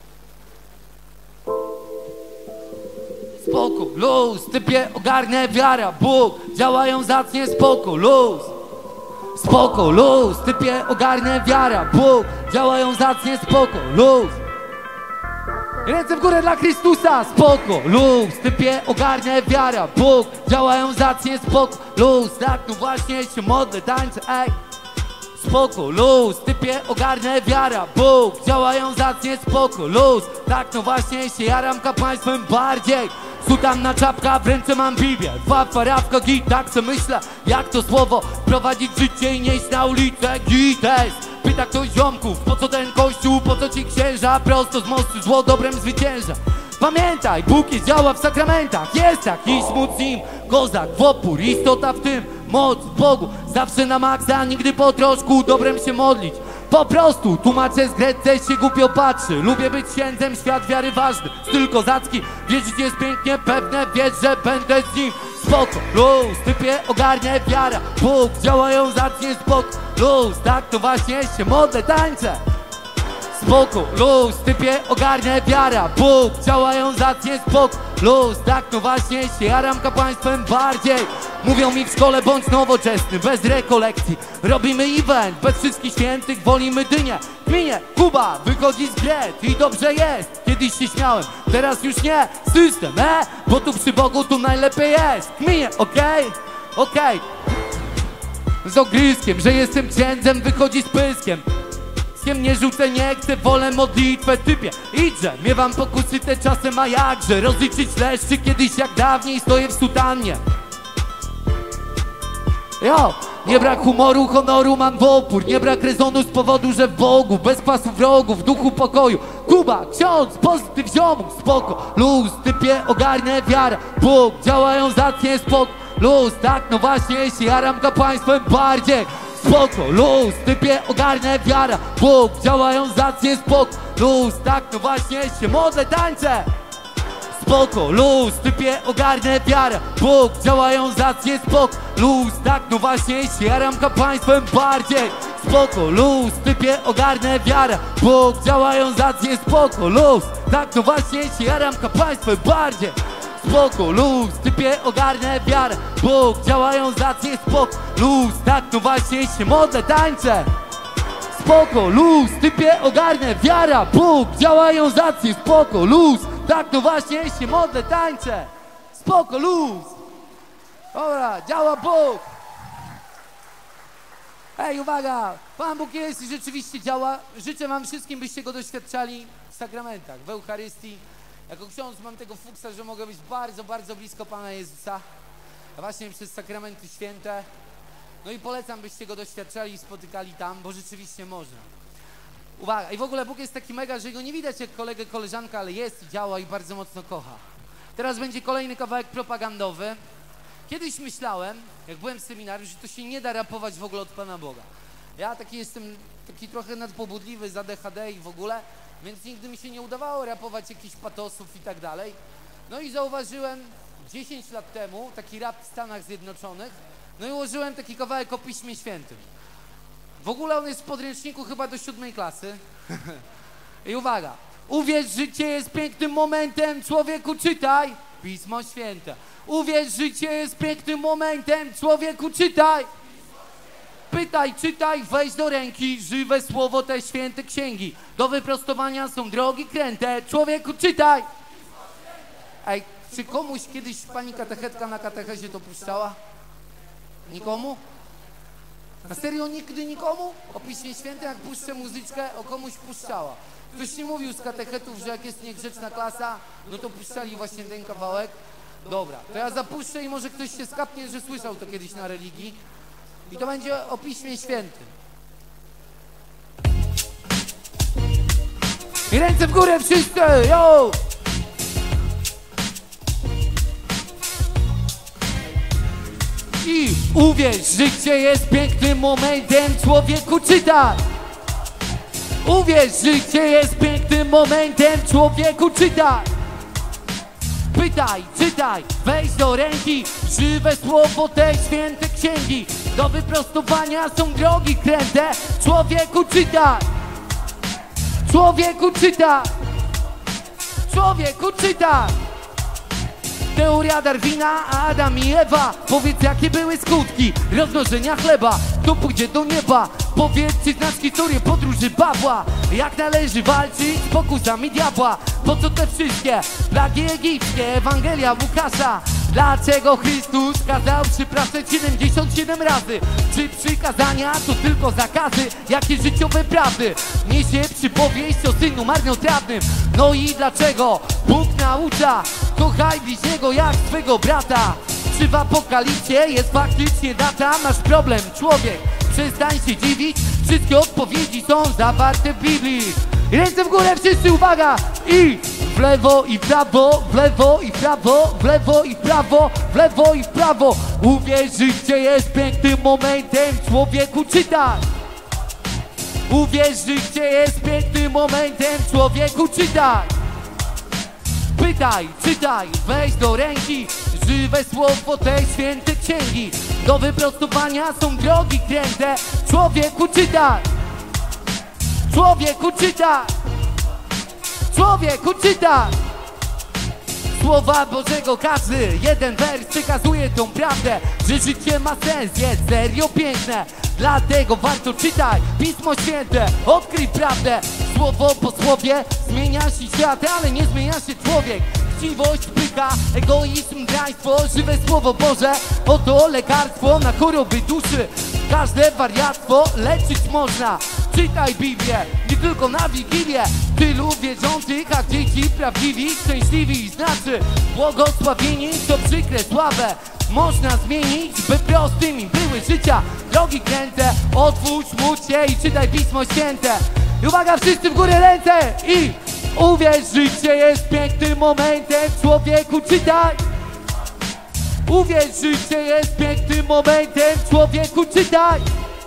Spoko, luz, typie, ogarnę wiara, Bóg, działają zacnie, spoko, luz. Spoko, luz, typie, ogarnę wiara, Bóg, działają zacnie, spoko, luz. Ręce w górę dla Chrystusa, spoko, luz, typie, ogarnę wiara, Bóg, działają zacnie, spoko, luz. Tak, no właśnie się modlę, tańczę, ej. Spoko, luz, typie, ogarnę wiara, Bóg, działają zacnie, spoko, luz. Tak, no właśnie się jaram kapłaństwem bardziej. Sutanna czapka, w ręce mam Biblię, dwa farawka, git, tak co myślę, jak to słowo prowadzić życie i nieść na ulicę, gites. Pyta ktoś ziomków, po co ten kościół, po co ci księża, prosto z mostu zło dobrem zwycięża. Pamiętaj, Bóg jest, działa w sakramentach, jest jakiś móc z nim, kozak w opór, istota w tym, moc w Bogu, zawsze na maksa, nigdy po troszku, dobrem się modlić. Po prostu, tłumaczę z Grecce, się głupio patrzy. Lubię być księdzem, świat wiary ważny, styl kozacki, wierzyć jest pięknie, pewne, wiesz, że będę z nim. Spoko, luz, typie, ogarnie wiara, Bóg, działają zacnie, spoko, luz. Tak to właśnie się modlę, tańczę. Spoko, luz, typie, ogarnie wiara, Bóg, działają zacnie, spoko, luz. Tak no właśnie się jaram kapłaństwem bardziej. Mówią mi w szkole bądź nowoczesny, bez rekolekcji. Robimy event, bez wszystkich świętych, wolimy dynię. Kminie, Kuba, wychodzi z gret i dobrze jest. Kiedyś się śmiałem, teraz już nie. System, e? Bo tu przy Bogu tu najlepiej jest. Kminie, okej, okay? okej okay. Z ogniskiem, że jestem księdzem, wychodzi z pyskiem. Nie rzucę, nie chcę, wolę modlitwę, typie. Idźże, miewam pokusy te czasem, a jakże rozliczyć leszczy kiedyś jak dawniej, stoję w sutannie. Jo, nie brak humoru, honoru mam w opór, nie brak rezonu z powodu, że w Bogu, bez kwasu wrogów, w duchu pokoju. Kuba, ksiądz, pozytyw ziomów, spoko, luz, typie, ogarnę wiara, Bóg, działają zacnie, spoko, luz. Tak, no właśnie się jaram kapłaństwem bardziej. Spoko, luz, typie, ogarnę wiara, Bóg, działają zacnie, spoko, luz. Tak, no właśnie się modlę, tańczę. Spoko, luz, typie, ogarnę wiara, Bóg, działają zacnie, spoko, luz. Tak, no właśnie się jaram kapłaństwem bardziej. Spoko, luz, typie, ogarnę wiara, Bóg, działają zacnie, spoko, luz. Tak, no właśnie się jaram kapłaństwem bardziej. Spoko, luz, typie, ogarnę wiarę, Bóg, działają zacnie, spoko, luz. Tak, no właśnie się modlę, tańczę. Spoko, luz, typie, ogarnę wiara, Bóg, działają zacnie, spoko, luz. Tak, no właśnie się modlę, tańczę. Spoko, luz. Dobra, działa Bóg. Ej, uwaga, Pan Bóg jest i rzeczywiście działa. Życzę wam wszystkim, byście go doświadczali w sakramentach, w Eucharystii. Jako ksiądz mam tego fuksa, że mogę być bardzo, bardzo blisko Pana Jezusa, a właśnie przez sakramenty święte. No i polecam, byście go doświadczali i spotykali tam, bo rzeczywiście można. Uwaga, i w ogóle Bóg jest taki mega, że go nie widać jak kolegę, koleżanka, ale jest i działa i bardzo mocno kocha. Teraz będzie kolejny kawałek propagandowy. Kiedyś myślałem, jak byłem w seminarium, że to się nie da rapować w ogóle od Pana Boga. Ja taki jestem, taki trochę nadpobudliwy, za D H D i w ogóle, więc nigdy mi się nie udawało rapować jakichś patosów i tak dalej. No i zauważyłem dziesięć lat temu taki rap w Stanach Zjednoczonych, no i ułożyłem taki kawałek o Piśmie Świętym. W ogóle on jest w podręczniku chyba do siódmej klasy. I uwaga, Uwierz, życie jest pięknym momentem, człowieku czytaj Pismo Święte. Uwierz, życie jest pięknym momentem, człowieku czytaj. Pytaj, czytaj, weź do ręki żywe słowo te święte księgi. Do wyprostowania są drogi kręte, człowieku czytaj. Ej, czy komuś kiedyś pani katechetka na katechezie to puszczała? Nikomu? Na serio nigdy nikomu? O Piśmie Świętym, jak puszczę muzyczkę, o komuś puszczała. Ktoś nie mówił z katechetów, że jak jest niegrzeczna klasa, no to puszczali właśnie ten kawałek. Dobra, to ja zapuszczę i może ktoś się skapnie, że słyszał to kiedyś na religii. I to będzie o Piśmie Świętym. I ręce w górę wszyscy, yo! I uwierz, życie jest pięknym momentem, człowieku czytaj. Uwierz, życie jest pięknym momentem, człowieku czytaj. Pytaj, czytaj, weź do ręki żywe słowo te święte księgi. Do wyprostowania są drogi kręte, człowieku czytaj. Człowieku czytaj. Człowieku czytaj. Teoria Darwina, Adam i Ewa. Powiedz, jakie były skutki rozmnożenia chleba. Kto pójdzie do nieba? Powiedz, czy znasz historię podróży Pawła. Jak należy walczyć z pokusami diabła. Po co te wszystkie plagi egipskie? Ewangelia Łukasza. Dlaczego Chrystus kazał przypraszać siedemdziesiąt siedem razy? Czy przykazania to tylko zakazy? Jakie życiowe prawdy niesie przypowieść o synu marnotrawnym? No i dlaczego Bóg naucza kochaj bliźniego jak swego brata? Czy w apokalipsie jest faktycznie data? Masz problem, człowiek, przestań się dziwić. Wszystkie odpowiedzi są zawarte w Biblii. Ręce w górę wszyscy, uwaga! I w lewo i w prawo, w lewo i w prawo, w lewo i w prawo, w lewo i w prawo. Uwierz, życie jest pięknym momentem, człowieku czytaj. Uwierz, życie jest pięknym momentem, człowieku czytaj. Pytaj, czytaj, weź do ręki żywe słowo te święte księgi. Do wyprostowania są drogi kręte, człowieku czytaj. Człowieku czytaj. Człowieku czytaj. Słowa Bożego każdy jeden wers przekazuje tą prawdę, że życie ma sens, jest serio piękne. Dlatego warto czytaj Pismo Święte, odkryj prawdę. Słowo po słowie zmienia się świat, ale nie zmienia się człowiek. Chciwość, pycha, egoizm, draństwo, żywe Słowo Boże, oto lekarstwo na choroby duszy. Każde wariactwo leczyć można. Czytaj Biblię, nie tylko na Wigilię. Tylu wierzących, a dzieci prawdziwi, szczęśliwi znaczy błogosławieni, to przykre, słabe można zmienić, by prostymi były życia drogi kręte. Otwórz, módl się i czytaj Pismo Święte. I uwaga, wszyscy w górę ręce i uwierz, życie jest pięknym momentem, człowieku czytaj. Uwierz, życie jest pięknym momentem, człowieku czytaj.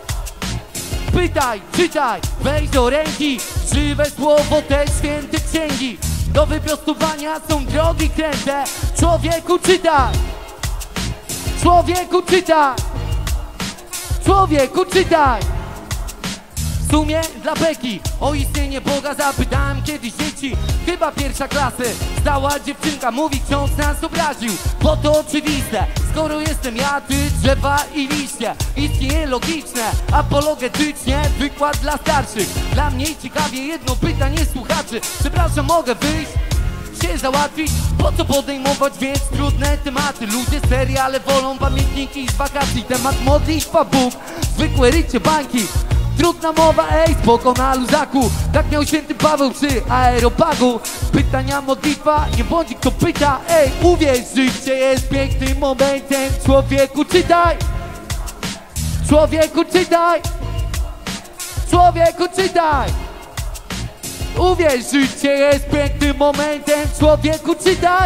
Pytaj, czytaj, weź do ręki żywe słowo te święte księgi. Do wyprostowania są drogi kręte, człowieku czytaj. Człowieku czytaj. Człowieku czytaj. W sumie dla beki o istnienie Boga zapytałem kiedyś dzieci. Chyba pierwsza klasy. Stała dziewczynka, mówi, ksiądz nas obraził. Bo to oczywiste, skoro jestem ja, ty, drzewa i liście. Istnieje logiczne, apologetycznie wykład dla starszych. Dla mnie ciekawie jedno pytanie słuchaczy. Przepraszam, mogę wyjść? Się załatwić? Po co podejmować więc trudne tematy? Ludzie seriale wolą pamiętniki z wakacji. Temat modlitwa, Bóg, zwykłe rycie bańki. Trudna mowa, ej, spoko na luzaku. Tak miał święty Paweł przy Aeropagu. Pytania, modlitwa, nie bądź kto pyta. Ej, uwierz, życie jest pięknym momentem, człowieku czytaj. Człowieku czytaj. Człowieku czytaj. Uwierz, życie jest pięknym momentem, człowieku czytaj.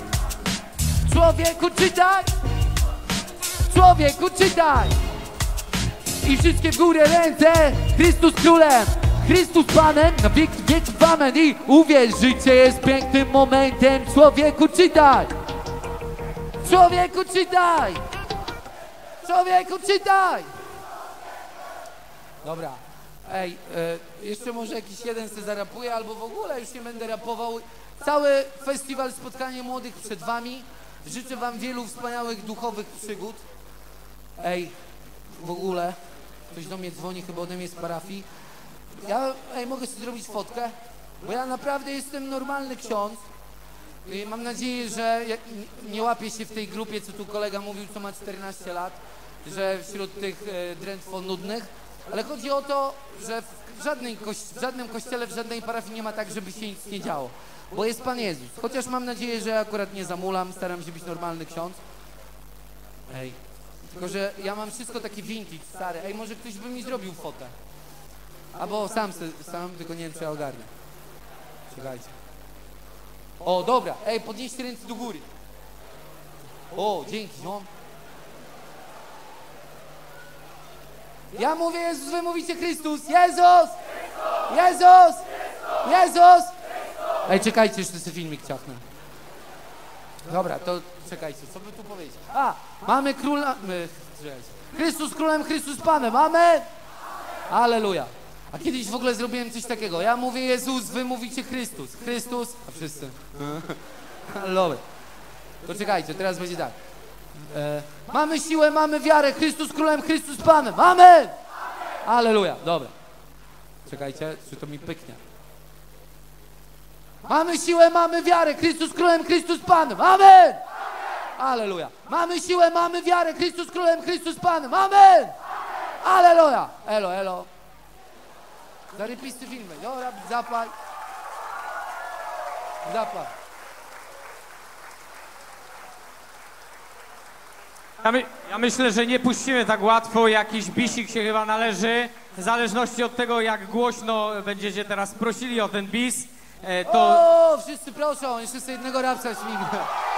Człowieku czytaj. Człowieku czytaj. I wszystkie w górę ręce. Chrystus królem, Chrystus Panem, na wieki wieków amen. I uwierz, życie jest pięknym momentem, człowieku czytaj. Człowieku czytaj. Człowieku czytaj. Dobra. Ej, e, jeszcze może jakiś jeden se zarapuje, albo w ogóle już nie będę rapował. Cały festiwal Spotkanie Młodych przed wami. Życzę wam wielu wspaniałych duchowych przygód. Ej, w ogóle, ktoś do mnie dzwoni, chyba ode mnie z parafii. Ja, ej, mogę sobie zrobić fotkę? Bo ja naprawdę jestem normalny ksiądz. I mam nadzieję, że ja nie łapię się w tej grupie, co tu kolega mówił, co ma czternaście lat, że wśród tych e, drętwo nudnych. Ale chodzi o to, że w, żadnej kości w żadnym kościele, w żadnej parafii nie ma tak, żeby się nic nie działo. Bo jest Pan Jezus. Chociaż mam nadzieję, że akurat nie zamulam, staram się być normalny ksiądz. Ej, tylko że ja mam wszystko takie vintage, stare. Ej, może ktoś by mi zrobił fotę. Albo sam, sam tylko nie wiem, czy ja ogarnę. Czekajcie. O, dobra. Ej, podnieście ręce do góry. O, dzięki, no. Ja mówię Jezus, wy mówicie Chrystus. Jezus! Jezus! Jezus! Ej, czekajcie, jeszcze sobie filmik ciachnę. Dobra, to czekajcie, co by tu powiedzieć? A, mamy króla... My, Chrystus królem, Chrystus Panem. Amen! Alleluja. A kiedyś w ogóle zrobiłem coś takiego. Ja mówię Jezus, wy mówicie Chrystus. Chrystus, a wszyscy. Alleluja. To czekajcie, teraz będzie tak. E, mamy siłę, mamy wiarę. Chrystus królem, Chrystus Panem. Amen! Alleluja. Dobra. Czekajcie, czy to mi pyknie. Mamy siłę, mamy wiarę. Chrystus królem, Chrystus Panem. Amen! Alleluja. Mamy siłę, mamy wiarę. Chrystus królem, Chrystus Panem. Amen! Alleluja. Elo, elo. Zarypisty filmy. Dobra, zapal. Zapal. Ja, my, ja myślę, że nie puścimy tak łatwo. Jakiś bisik się chyba należy. W zależności od tego, jak głośno będziecie teraz prosili o ten bis, e, to... O, wszyscy proszą. Jeszcze sobie jednego rapsa śmignę.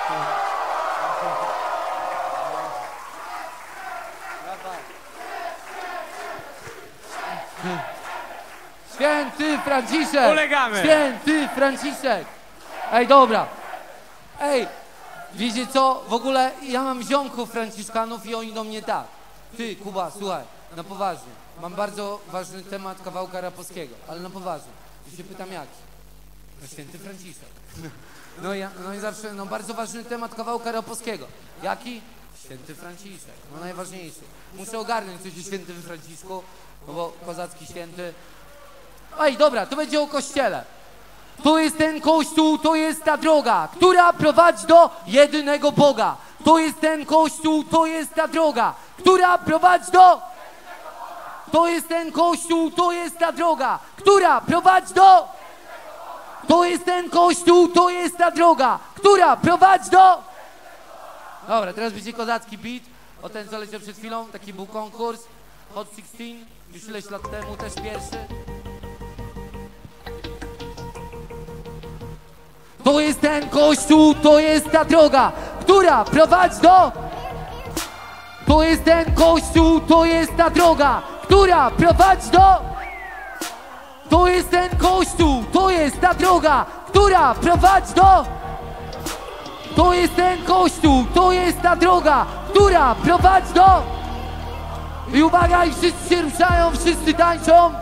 Święty Franciszek! Ulegamy. Święty Franciszek! Ej, dobra. Ej, wiecie co? W ogóle ja mam ziomków franciszkanów i oni do mnie tak. Ty, Kuba, słuchaj, na poważnie. Mam bardzo ważny temat kawałka rapowskiego, ale na poważnie. I się pytam jaki? No Święty Franciszek. No, ja, no i zawsze, no bardzo ważny temat kawałka rapowskiego. Jaki? Święty Franciszek. No najważniejszy. Muszę ogarnąć coś o Świętym Franciszku, no bo kozacki święty. Ej, dobra, to będzie o kościele. To jest ten kościół, to jest ta droga, która prowadzi do jedynego Boga. To jest ten kościół, to jest ta droga, która prowadzi do... To jest ten kościół, to jest ta droga, która prowadzi do... To jest ten kościół, to jest ta droga, która prowadzi do... Dobra, teraz będzie kozacki beat. O ten, co leciał przed chwilą, taki był konkurs. Hot szesnaście, już ileś lat temu, też pierwszy. To jest ten kościół, to jest ta droga, która prowadzi do... To jest ten kościół, to jest ta droga, która prowadzi do... To jest ten kościół, to jest ta droga, która prowadzi do... To jest ten kościół, to jest ta droga, która prowadzi do... I uwaga, i wszyscy się ruszają, wszyscy tańczą.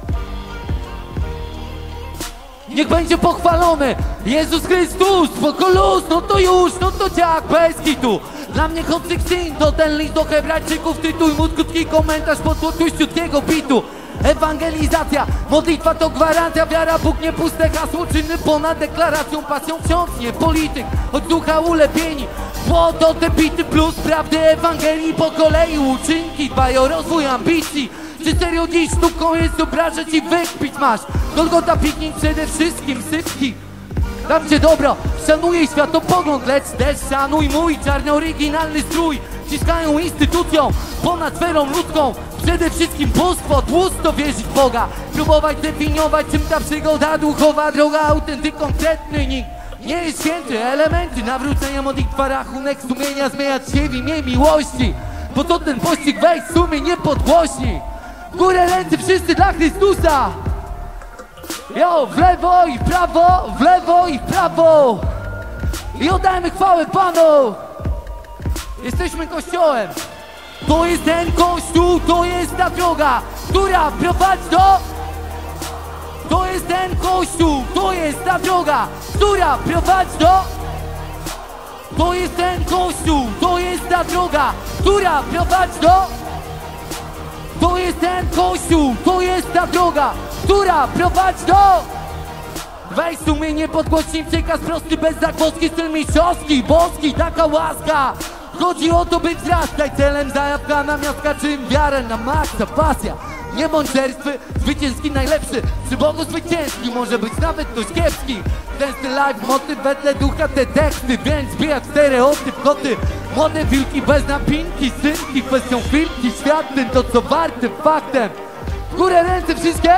Niech będzie pochwalony Jezus Chrystus, spoko luz, no to już, no to dziak, bez kitu. Dla mnie Hot szesnaście to ten list do Hebrajczyków, tytuł i mój krótki komentarz pod tłuściutkiego bitu. Ewangelizacja, modlitwa to gwarancja, wiara, Bóg nie puste hasło, czyny ponad deklaracją, pasją ksiądz, nie polityk, od ducha ulepieni. Bo to te bity plus prawdy Ewangelii, po kolei uczynki, dbaj o rozwój ambicji. Czy serio dziś sztuką jest obrażać i wykpić masz? Golgota piknik przede wszystkim sypki. Dam cię dobro, szanuję światopogląd, lecz też szanuj mój czarny oryginalny strój. Ciskają instytucją ponad sferą ludzką. Przede wszystkim bóstwo, tłusto wierzyć w Boga. Próbować definiować, czym ta przygoda duchowa droga, autentyk konkretny nikt nie jest święty. Elementy nawrócenia, modlitwa, rachunek sumienia, zmieniać się w imię miłości. Bo to ten pościg weź sumień nie podgłośni. W górę ręce wszyscy dla Chrystusa. Jo, w lewo i w prawo, w lewo i w prawo. I oddajmy chwałę Panu. Jesteśmy Kościołem. To jest ten Kościół, to jest ta droga, która prowadzi do... To jest ten kościół, to jest ta droga, która prowadzi do... To jest ten kościół, to jest ta droga, która prowadzi do... To jest ten kościół, to jest ta droga, która prowadzi do... Weź sumienie, podgłośnij przekaz prosty, bez zagwozdki, styl mistrzowski, boski, taka łaska. Chodzi o to, by wzrastać, celem zajawka na miastka, czym wiarę na maksa, pasja. Nie bądź czerstwy, zwycięski najlepszy, przy Bogu zwycięski, może być nawet ktoś kiepski. Ten styl life, motyw wedle ducha, te teksty, więc bijać stereotyp, koty. Młode wilki bez napinki, synki, kwestią chwilki, świat ten to co warty faktem. W górę ręce wszystkie.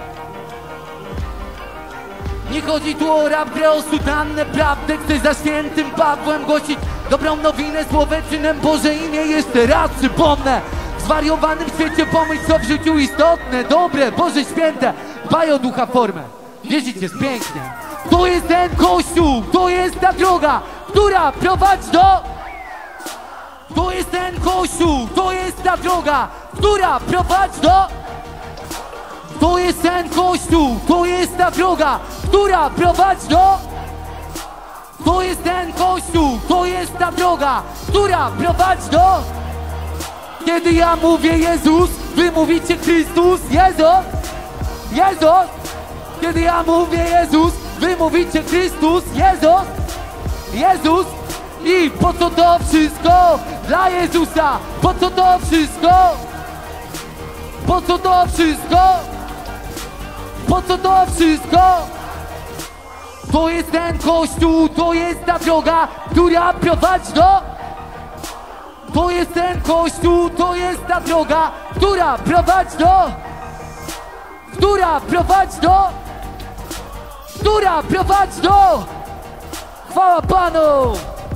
Nie chodzi tu o rap, grę o sutannę, prawdę chcę za świętym Pawłem głosić dobrą nowinę, słowem czynem Boże imię jeszcze raz przypomnę. W zwariowanym świecie pomyśl co w życiu istotne, dobre, Boże święte, dbaj o ducha formę, wierzyć jest pięknie. To jest ten kościół, to jest ta droga, która prowadzi do... To jest ten kościół, to jest ta droga, która prowadzi do... To jest ten kościół, to jest ta droga, która prowadzi do... To jest ten kościół, to jest ta droga, która prowadzi do... Kiedy ja mówię Jezus, wy mówicie Chrystus, Jezus, Jezus. Kiedy ja mówię Jezus, wy mówicie Chrystus, Jezus, Jezus. I po co to wszystko? Dla Jezusa, po co to wszystko? Po co to wszystko? Po co to wszystko? To jest ten kościół, to jest ta droga, która prowadzi do... To jest ten kościół, to jest ta droga, która prowadzi do... Która prowadzi do... Która prowadzi do... Chwała Panu!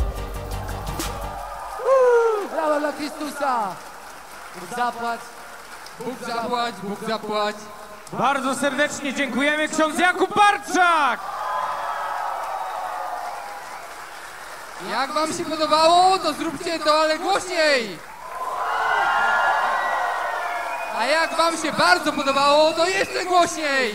Uuu, brawa dla Chrystusa! Bóg zapłać! Bóg zapłać, Bóg zapłać. Bardzo serdecznie dziękujemy, ksiądz Jakub Barczak! Jak wam się podobało, to zróbcie to, ale głośniej! A jak wam się bardzo podobało, to jeszcze głośniej!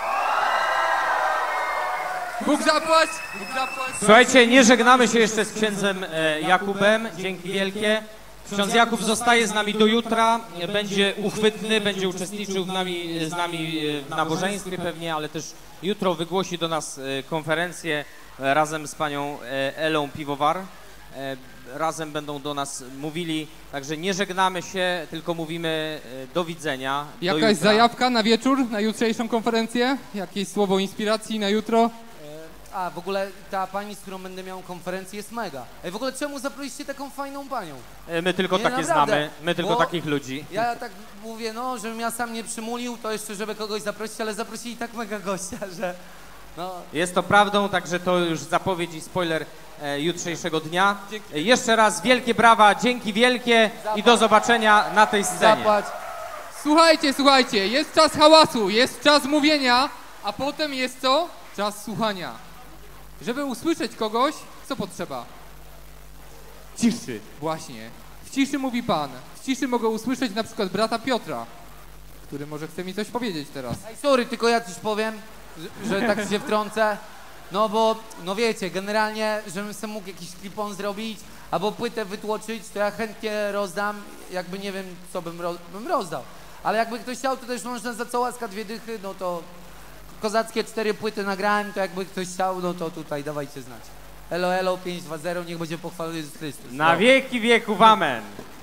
Bóg zapłać, Bóg zapłać. Słuchajcie, nie żegnamy się jeszcze z księdzem e, Jakubem, dzięki wielkie. Ksiądz Jakub zostaje z nami do jutra, będzie uchwytny, będzie uczestniczył z nami, z nami w nabożeństwie pewnie, ale też jutro wygłosi do nas konferencję razem z panią Elą Piwowar. Razem będą do nas mówili, także nie żegnamy się, tylko mówimy do widzenia. Jakaś do jutra. zajawka na wieczór, na jutrzejszą konferencję? Jakieś słowo inspiracji na jutro? A, w ogóle ta pani, z którą będę miał konferencję, jest mega. Ej, w ogóle czemu zaprosiliście taką fajną panią? My tylko Nie, takie naprawdę, znamy, my tylko bo takich ludzi. Ja tak mówię, no, żebym ja sam nie przymulił, to jeszcze żeby kogoś zaprosić, ale zaprosili tak mega gościa, że... No. Jest to prawdą, także to już zapowiedź i spoiler e, jutrzejszego dnia. E, jeszcze raz wielkie brawa, dzięki wielkie i do zobaczenia na tej scenie. Zapłać. Słuchajcie, słuchajcie, jest czas hałasu, jest czas mówienia, a potem jest co? Czas słuchania. Żeby usłyszeć kogoś, co potrzeba? Ciszy. Właśnie. W ciszy mówi Pan. W ciszy mogę usłyszeć na przykład brata Piotra, który może chce mi coś powiedzieć teraz. Ej, sorry, tylko ja coś powiem, że, że tak się wtrącę. No bo, no wiecie, generalnie, żebym sobie mógł jakiś klipon zrobić, albo płytę wytłoczyć, to ja chętnie rozdam, jakby nie wiem, co bym, ro bym rozdał. Ale jakby ktoś chciał, to też można za cołaska dwie dychy, no to kozackie cztery płyty nagrałem, to jakby ktoś chciał, no to tutaj dawajcie znać. Elo, elo, pięć dwa zero, niech będzie pochwalony Jezus Chrystus. Na wieki wieków, amen.